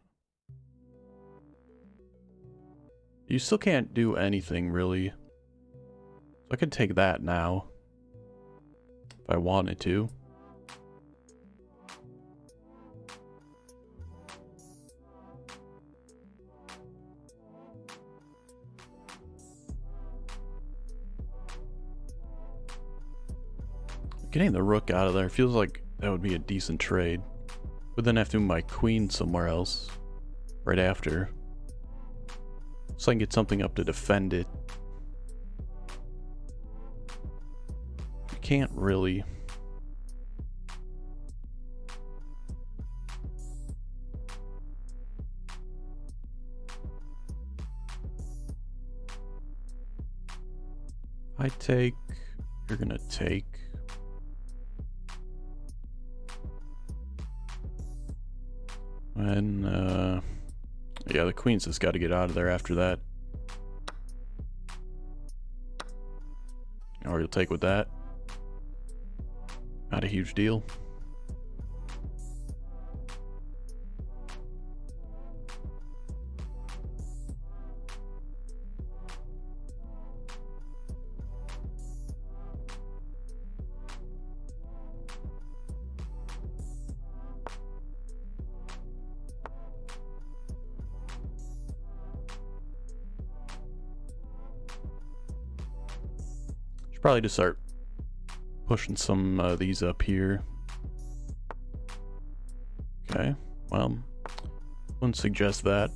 You still can't do anything, really. So I could take that now. If I wanted to. Getting the rook out of there feels like that would be a decent trade. But then I have to move my queen somewhere else. Right after. So I can get something up to defend it. You can't really. I take, you're gonna take. And, uh, yeah, the queen's just got to get out of there after that. Or you'll take with that. Not a huge deal. Probably just start pushing some of uh, these up here. Okay, well, wouldn't suggest that.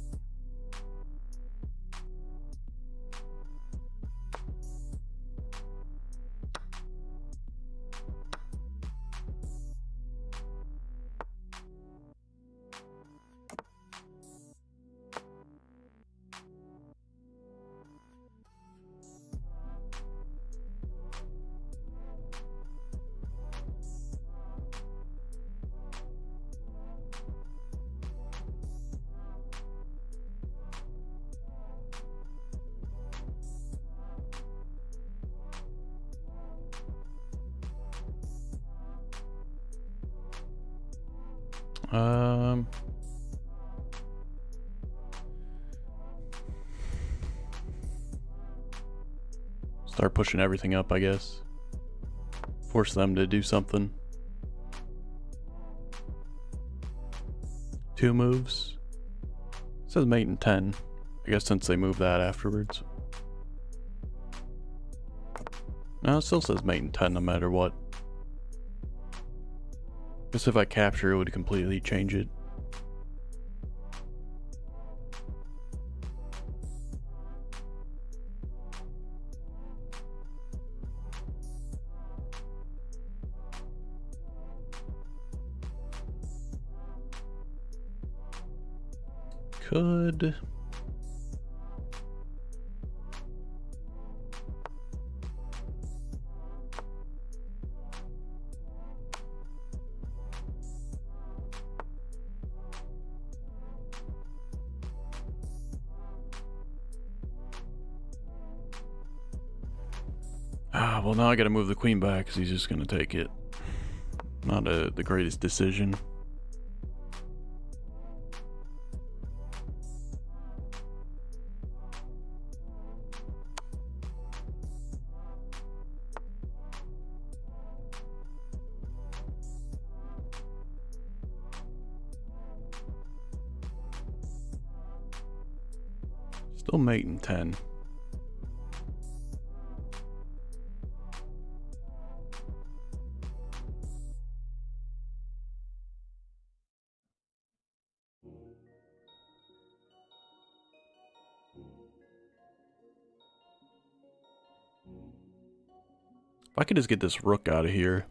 Um, start pushing everything up, I guess. Force them to do something. Two moves. It says mate and ten. I guess since they move that afterwards. No, it still says mate and ten no matter what. Guess if I capture it would completely change it. Could... Ah, well now I gotta move the queen back because he's just gonna take it. Not a, the greatest decision. Still mate in ten. If I could just get this rook out of here.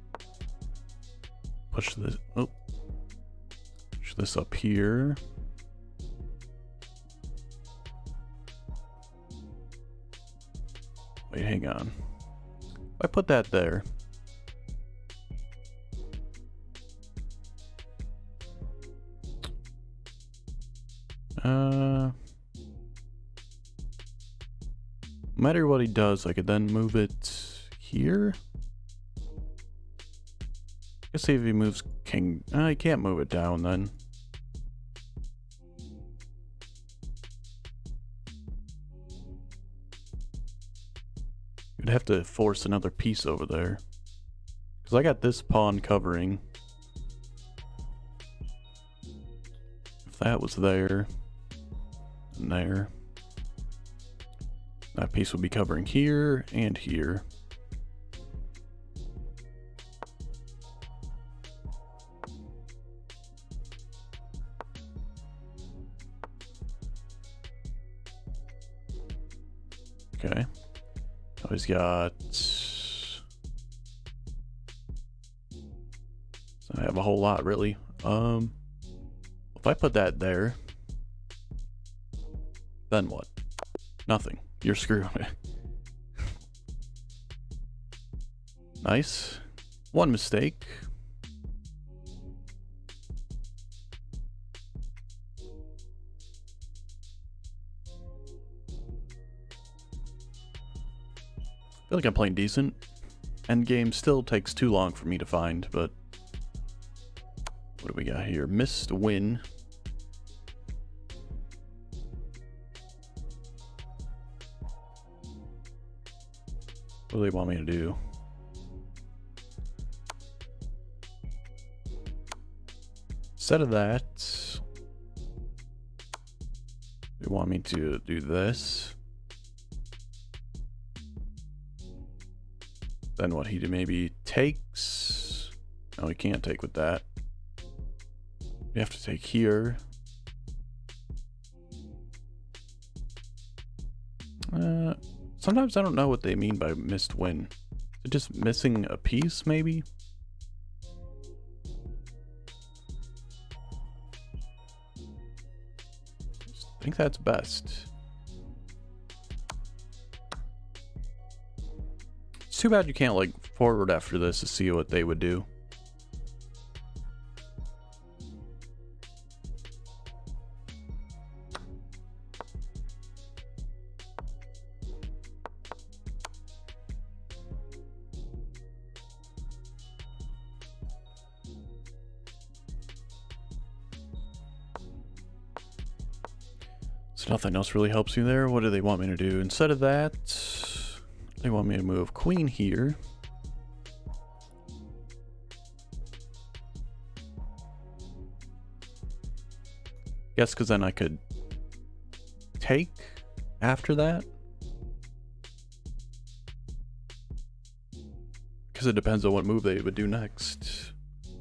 Push this, oh. Push this up here. Wait, hang on. I put that there. Uh, no matter what he does, I could then move it here. Let's see if he moves king. Uh, I can't move it down then. You'd have to force another piece over there. Because I got this pawn covering. If that was there, and there, that piece would be covering here and here. Okay. Oh, he's got... So I have a whole lot, really. Um, if I put that there, then what? Nothing. You're screwed. Nice. One mistake. I feel like I'm playing decent. Endgame still takes too long for me to find, but... What do we got here? Missed win. What do they want me to do? Instead of that, they want me to do this. Then what he maybe takes. No, he can't take with that. You have to take here. Uh, sometimes I don't know what they mean by missed win. Is it just missing a piece, maybe? I think that's best. It's too bad you can't, like, forward after this to see what they would do. So nothing else really helps you there. What do they want me to do? Instead of that, they want me to move queen here. Guess because then I could take after that. Because it depends on what move they would do next.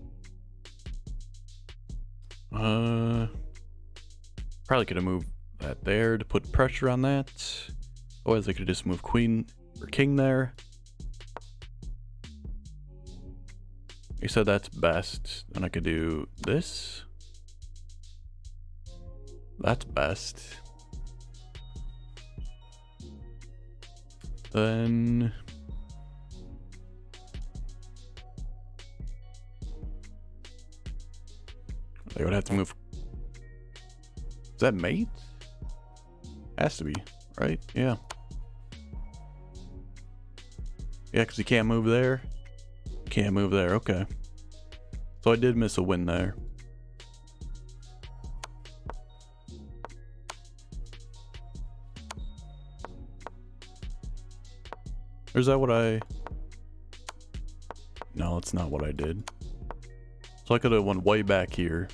Uh, probably could have moved that there to put pressure on that. Otherwise, they could just move queen or king there. You said that's best. Then I could do this. That's best. Then they would have to move. Is that mate? Has to be, right? Yeah. Yeah, because you can't move there. Can't move there, okay. So I did miss a win there. Or is that what I... No, it's not what I did. So I could have went way back here.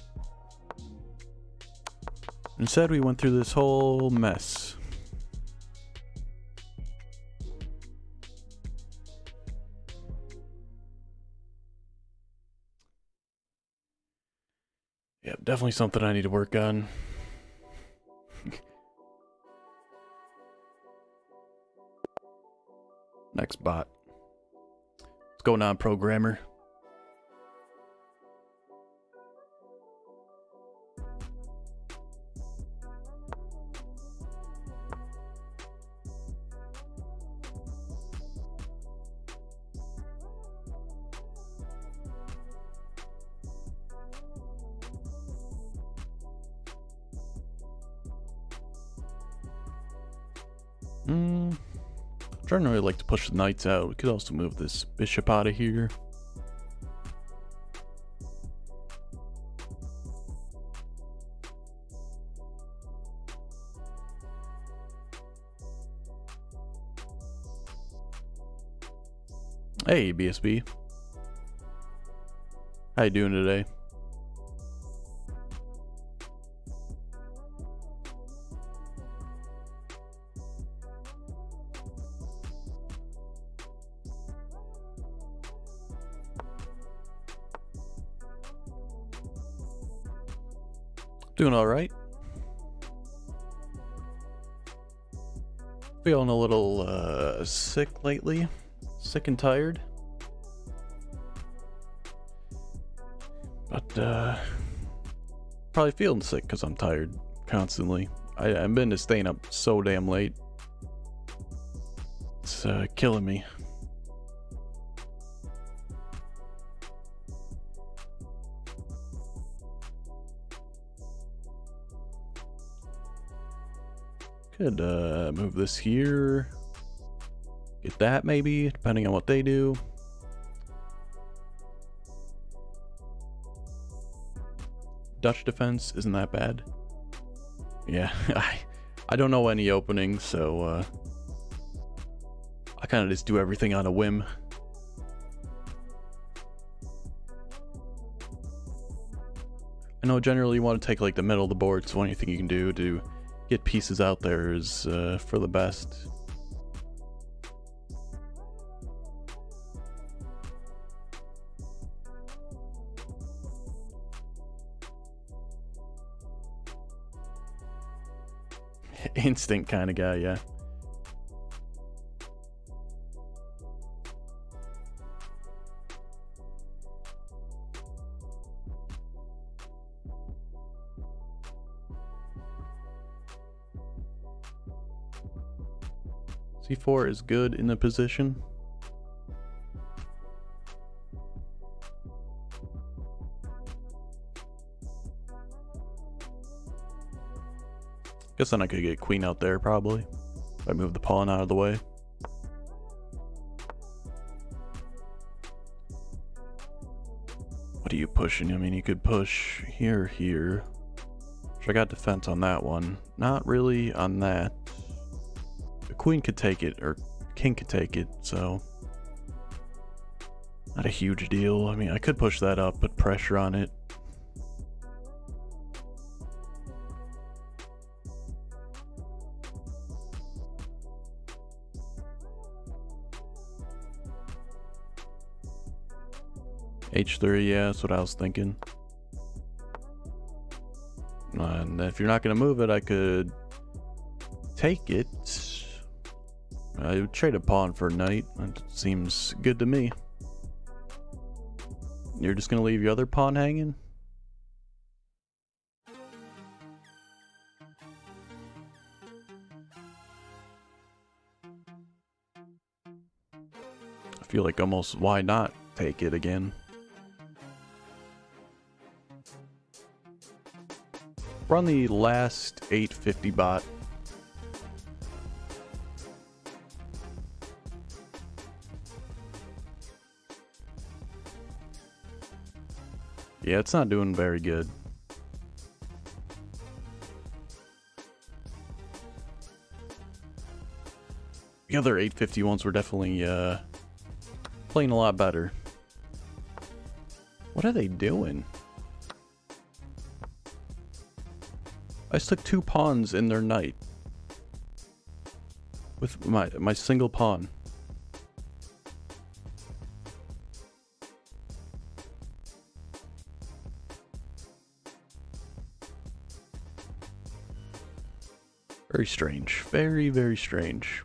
Instead, we went through this whole mess. Yeah, definitely something I need to work on. Next bot. What's going on, programmer? Hmm. I'm trying to really like to push the knights out. We could also move this bishop out of here. Hey, B S B. How you doing today? Doing all right. Feeling a little uh, sick lately. Sick and tired. But uh, probably feeling sick because I'm tired constantly. I, I've been just staying up so damn late. It's uh, killing me. Could uh, move this here. Get that maybe, depending on what they do. Dutch defense isn't that bad. Yeah, I I don't know any openings, so uh, I kind of just do everything on a whim. I know generally you want to take like the middle of the board, so anything you can do to get pieces out there is uh, for the best. Instinct kind of guy, yeah. C four is good in the position. Guess then I could get queen out there probably if I move the pawn out of the way. What are you pushing? I mean, you could push here, here. So I got defense on that one. Not really on that. The queen could take it, or king could take it, so not a huge deal. I mean, I could push that up, put pressure on it. H three, yeah, that's what I was thinking. And if you're not going to move it, I could take it. I would trade a pawn for a knight. That seems good to me. You're just going to leave your other pawn hanging? I feel like almost why not take it again? We're on the last eight fifty bot. Yeah, it's not doing very good. The other eight fifty ones were definitely uh, playing a lot better. What are they doing? I stuck two pawns in their knight with my my single pawn. Very strange. Very, very strange.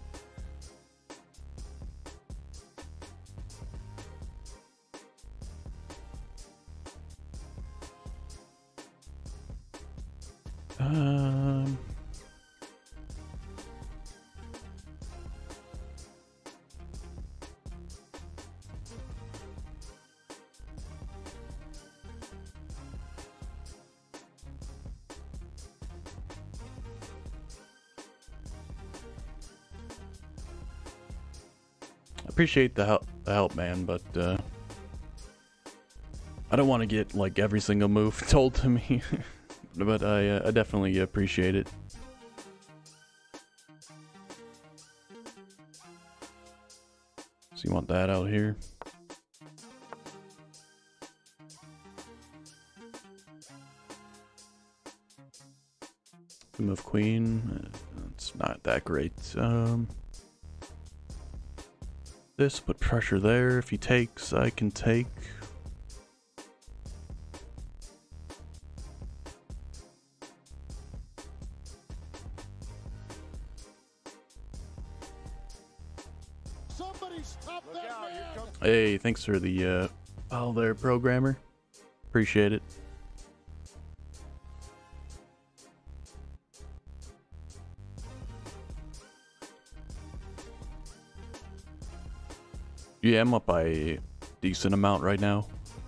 Um... appreciate the help, the help, man, but uh, I don't want to get like every single move told to me. But I, uh, I definitely appreciate it. So you want that out here? Move queen. It's not that great. Um, this put pressure there. If he takes, I can take. Hey, thanks for the uh, file there, programmer. Appreciate it. Yeah, I'm up by a decent amount right now.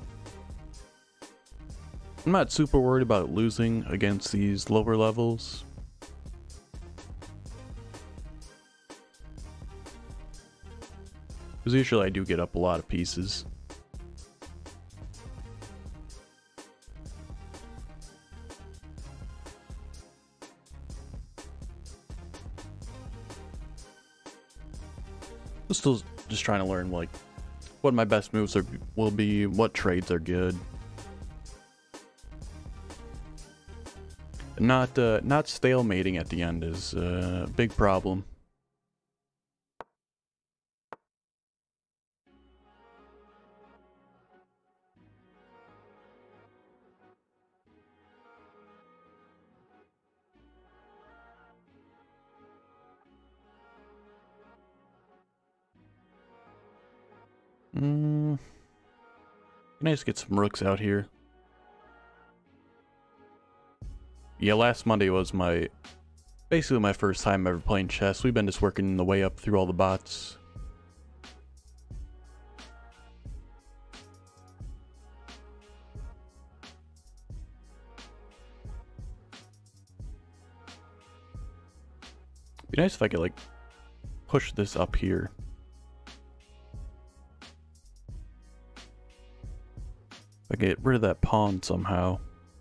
I'm not super worried about losing against these lower levels. Because usually I do get up a lot of pieces. I'm still just trying to learn like what my best moves are will be, what trades are good. Not uh, not stalemating at the end is uh, a big problem. Mm. Nice to get some rooks out here. Yeah, last Monday was my basically my first time ever playing chess. We've been just working the way up through all the bots. Be nice if I could like push this up here. I get rid of that pawn somehow.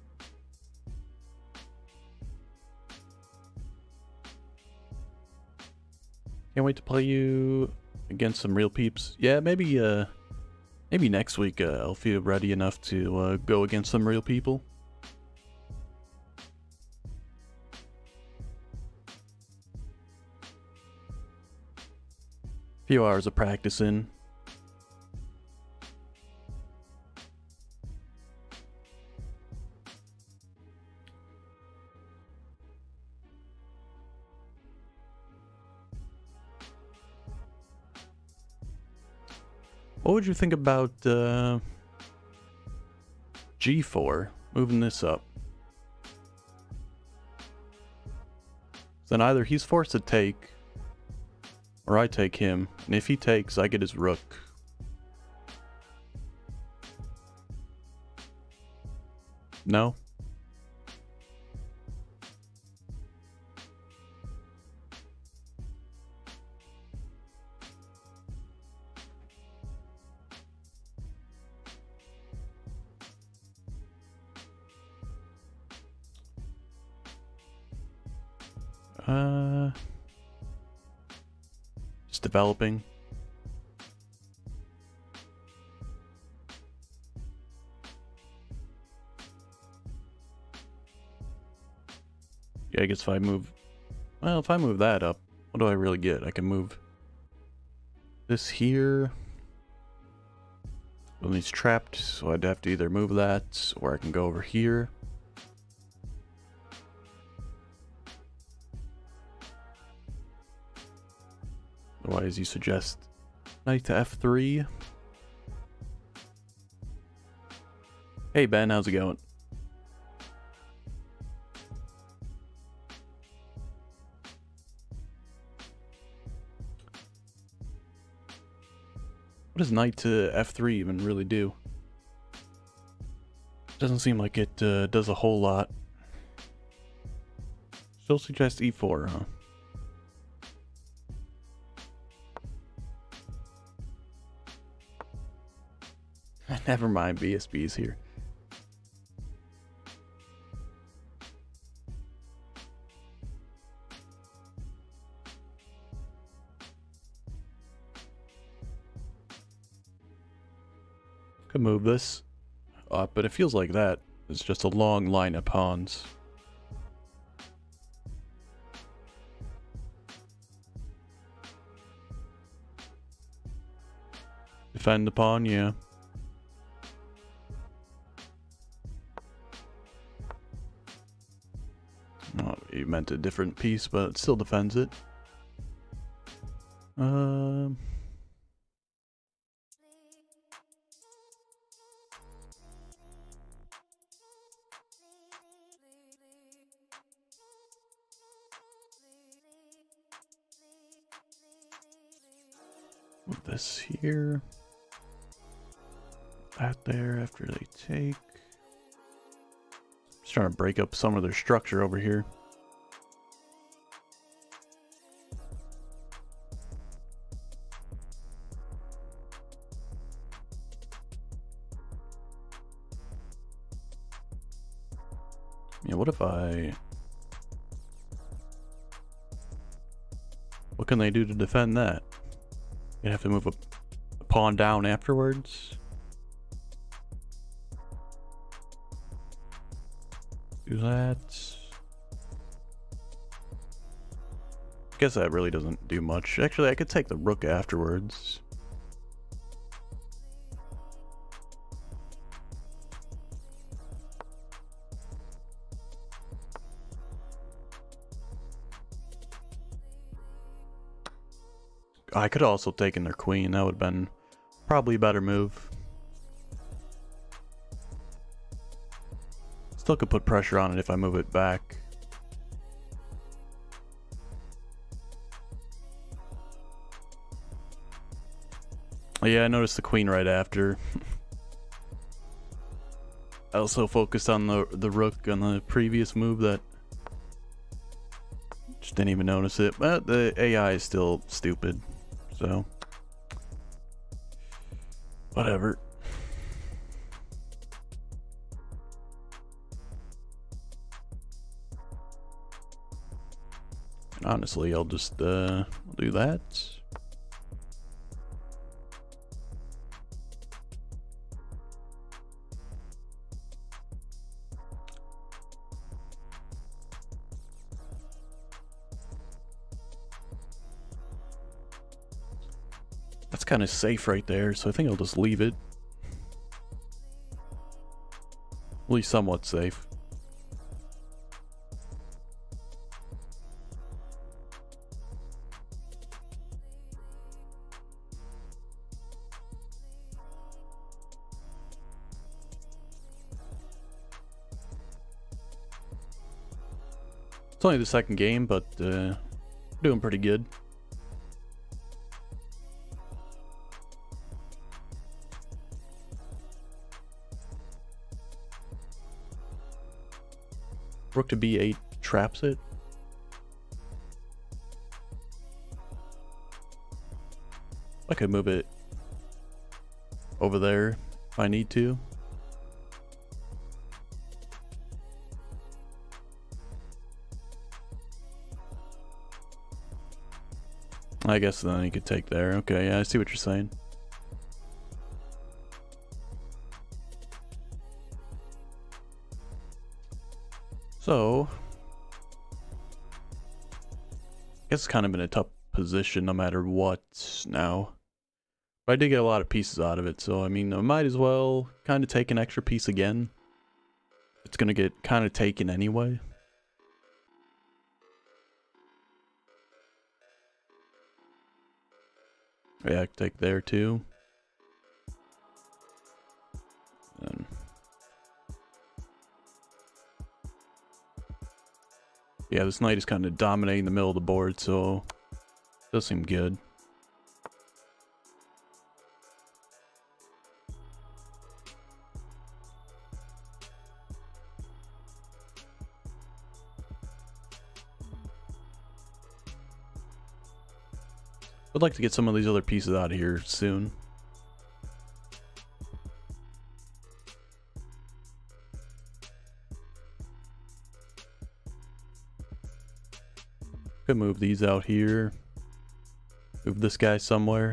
Can't wait to play you against some real peeps. Yeah, maybe uh, maybe next week uh, I'll feel ready enough to uh, go against some real people. Few hours of practicing. What would you think about uh, G four, moving this up? Then either he's forced to take, or I take him, and if he takes, I get his rook. No? Uh, just developing. Yeah, I guess if I move, well, if I move that up, what do I really get? I can move this here. Well, he's trapped, so I'd have to either move that, or I can go over here. Otherwise, you suggest knight to F three. Hey Ben, how's it going? What does knight to F three even really do? Doesn't seem like it uh, does a whole lot. Still suggest E four, huh? Never mind, B S B's here. Could move this up, but it feels like that is just a long line of pawns. Defend the pawn, yeah. Oh, you meant a different piece, but it still defends it. Um... Move this here. That there after they take. Just trying to break up some of their structure over here. Yeah, what if I... What can they do to defend that? You'd have to move a, a pawn down afterwards. Do that. Guess that really doesn't do much. Actually, I could take the rook afterwards. I could have also taken their queen. That would have been probably a better move. Still could put pressure on it if I move it back. Yeah, I noticed the queen right after. I also focused on the the rook on the previous move that just didn't even notice it. But the A I is still stupid. So, whatever. And honestly, I'll just uh, do that. That's kind of safe right there, so I think I'll just leave it. At least somewhat safe. It's only the second game, but uh, doing pretty good. Rook to b eight traps it. I could move it over there if I need to. I guess then you could take there. Okay, yeah, I see what you're saying. So, I guess it's kind of in a tough position no matter what now. But I did get a lot of pieces out of it, so I mean, I might as well kind of take an extra piece again. It's gonna get kind of taken anyway. Yeah, I can take there too. And yeah, this knight is kind of dominating the middle of the board, so it does seem good. I'd like to get some of these other pieces out of here soon. Could move these out here. Move this guy somewhere.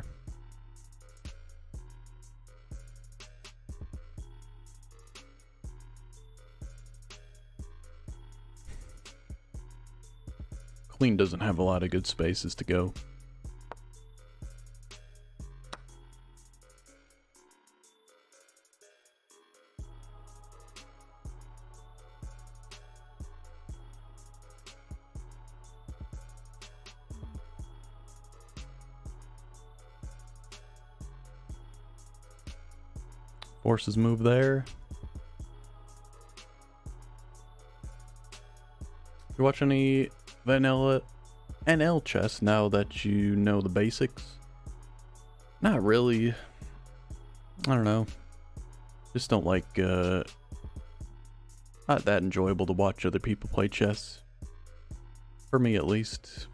Queen doesn't have a lot of good spaces to go. Forces move there. If you watch any vanilla N L chess now that you know the basics? Not really. I don't know. Just don't like, uh, not that enjoyable to watch other people play chess. For me, at least.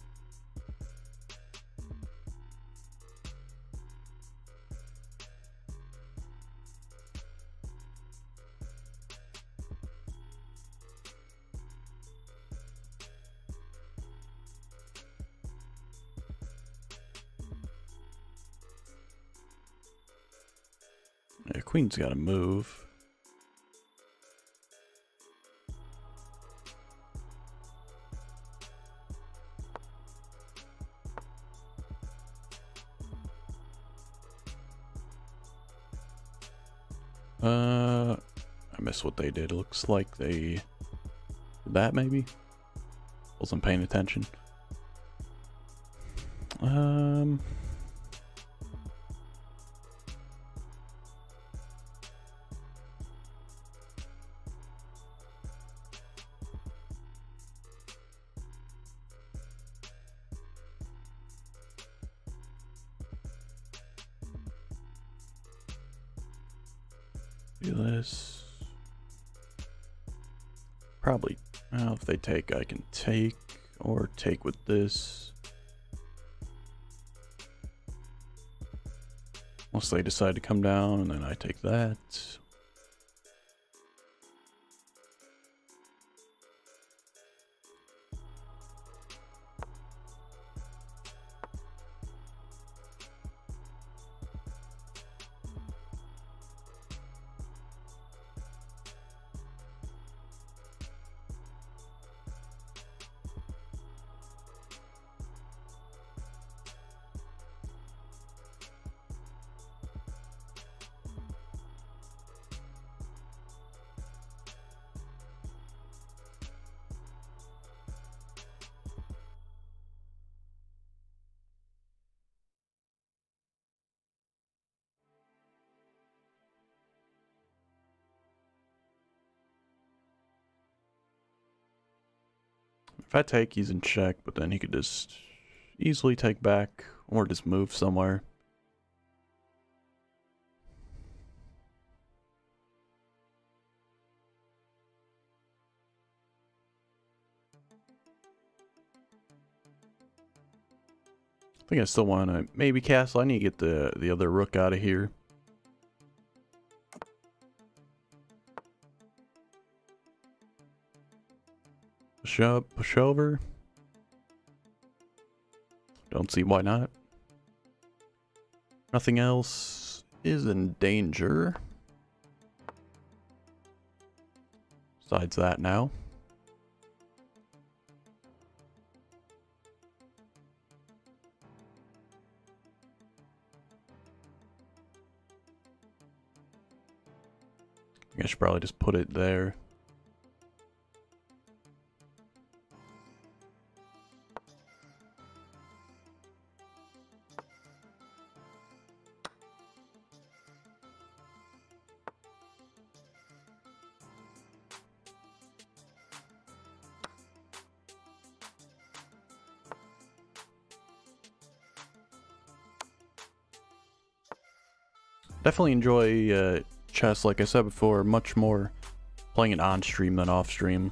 Yeah, queen's gotta move. Uh, I missed what they did. It looks like they did that maybe? Wasn't paying attention. Um... Do this. Probably, well, if they take, I can take, or take with this. Unless they decide to come down, and then I take that. If I take, he's in check, but then he could just easily take back, or just move somewhere. I think I still want to maybe castle. I need to get the, the other rook out of here. Push up, push over. Don't see why not. Nothing else is in danger. Besides that now. I should probably just put it there. Definitely enjoy uh, chess, like I said before, much more playing it on stream than off stream.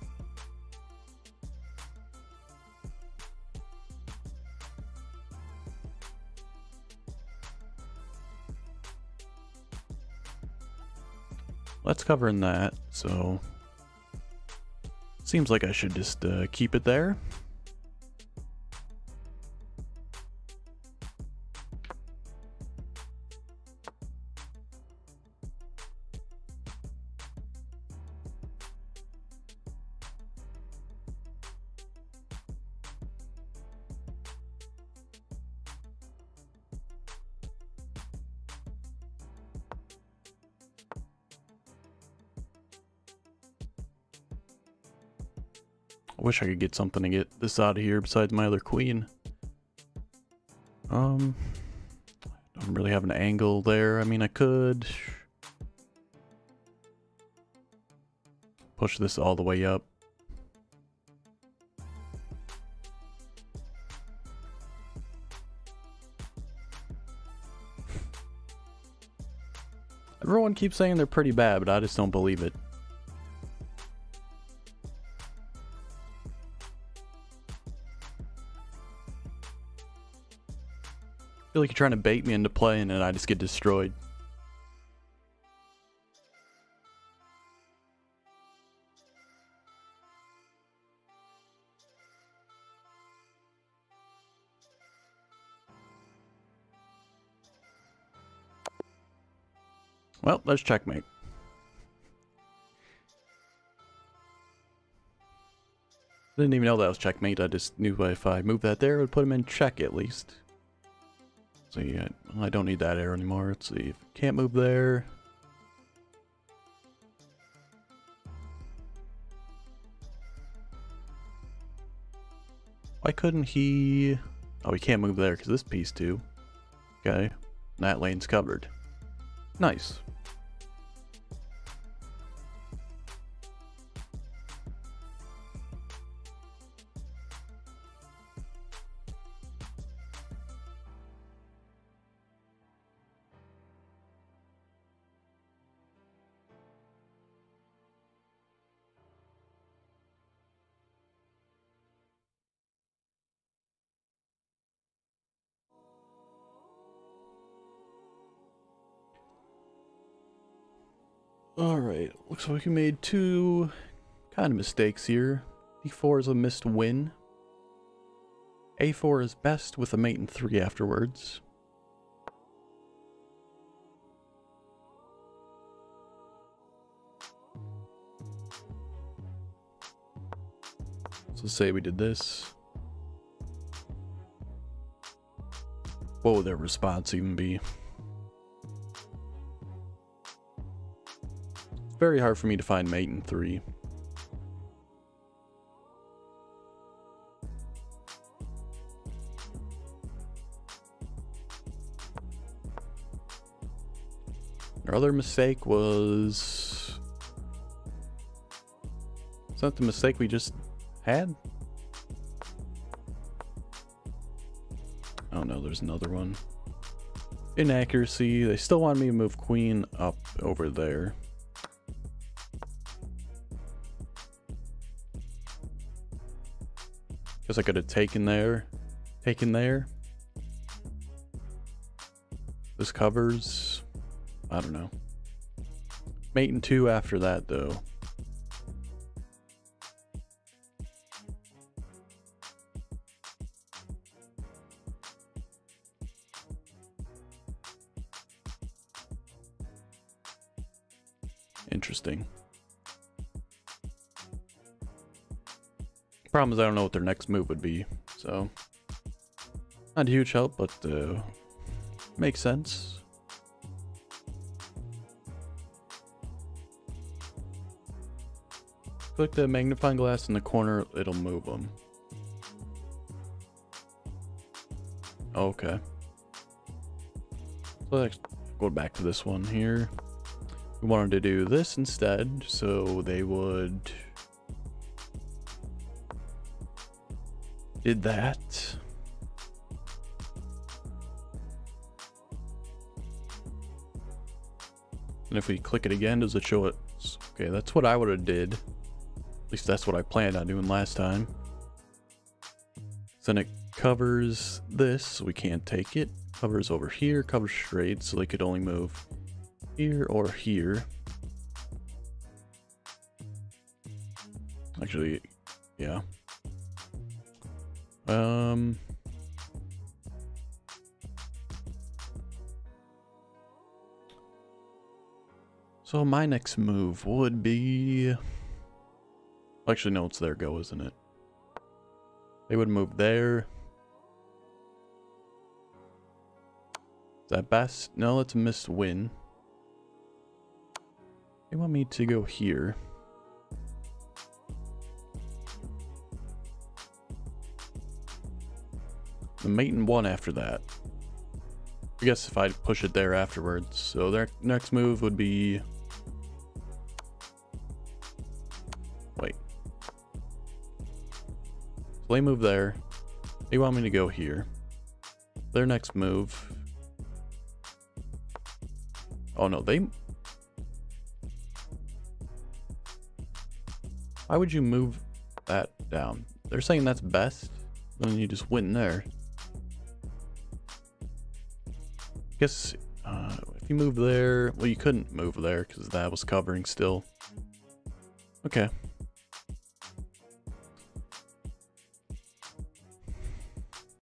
Let's cover in that, so seems like I should just uh, keep it there. I wish I could get something to get this out of here besides my other queen. Um, don't really have an angle there. I mean, I could push this all the way up. Everyone keeps saying they're pretty bad, but I just don't believe it. I feel like you're trying to bait me into playing and I just get destroyed. Well, let's checkmate. Didn't even know that was checkmate. I just knew if I moved that there, it would put him in check at least. So yeah, I don't need that arrow anymore. Let's see. If can't move there. Why couldn't he? Oh, he can't move there because this piece too. Okay, that lane's covered. Nice. Alright, looks like we made two kind of mistakes here. D four is a missed win. A four is best with a mate in three afterwards. So let's say we did this. What would their response even be? It's very hard for me to find mate in three. Our other mistake was... Is that the mistake we just had? Oh no, there's another one. Inaccuracy. They still wanted me to move queen up over there. Guess I could have taken there. Taken there. This covers... I don't know. Mate in two after that, though. Interesting. Problem is I don't know what their next move would be, so... Not a huge help, but uh, makes sense. Click the magnifying glass in the corner, it'll move them. Okay. So let's go back to this one here. We wanted to do this instead, so they would... Did that. And if we click it again, does it show it? Okay, that's what I would have did. At least that's what I planned on doing last time. Then it covers this, so we can't take it. Covers over here, covers straight, so they could only move here or here. Actually, yeah. Um... So my next move would be... Actually, no, it's their go, isn't it? They would move there. Is that best? No, it's a missed win. They want me to go here. the mate in one after that. I guess if I push it there afterwards. So their next move would be... Wait. So they move there. They want me to go here. Their next move... Oh no, they... Why would you move that down? They're saying that's best? Then you just win there. I guess uh, if you move there... Well, you couldn't move there because that was covering still. Okay.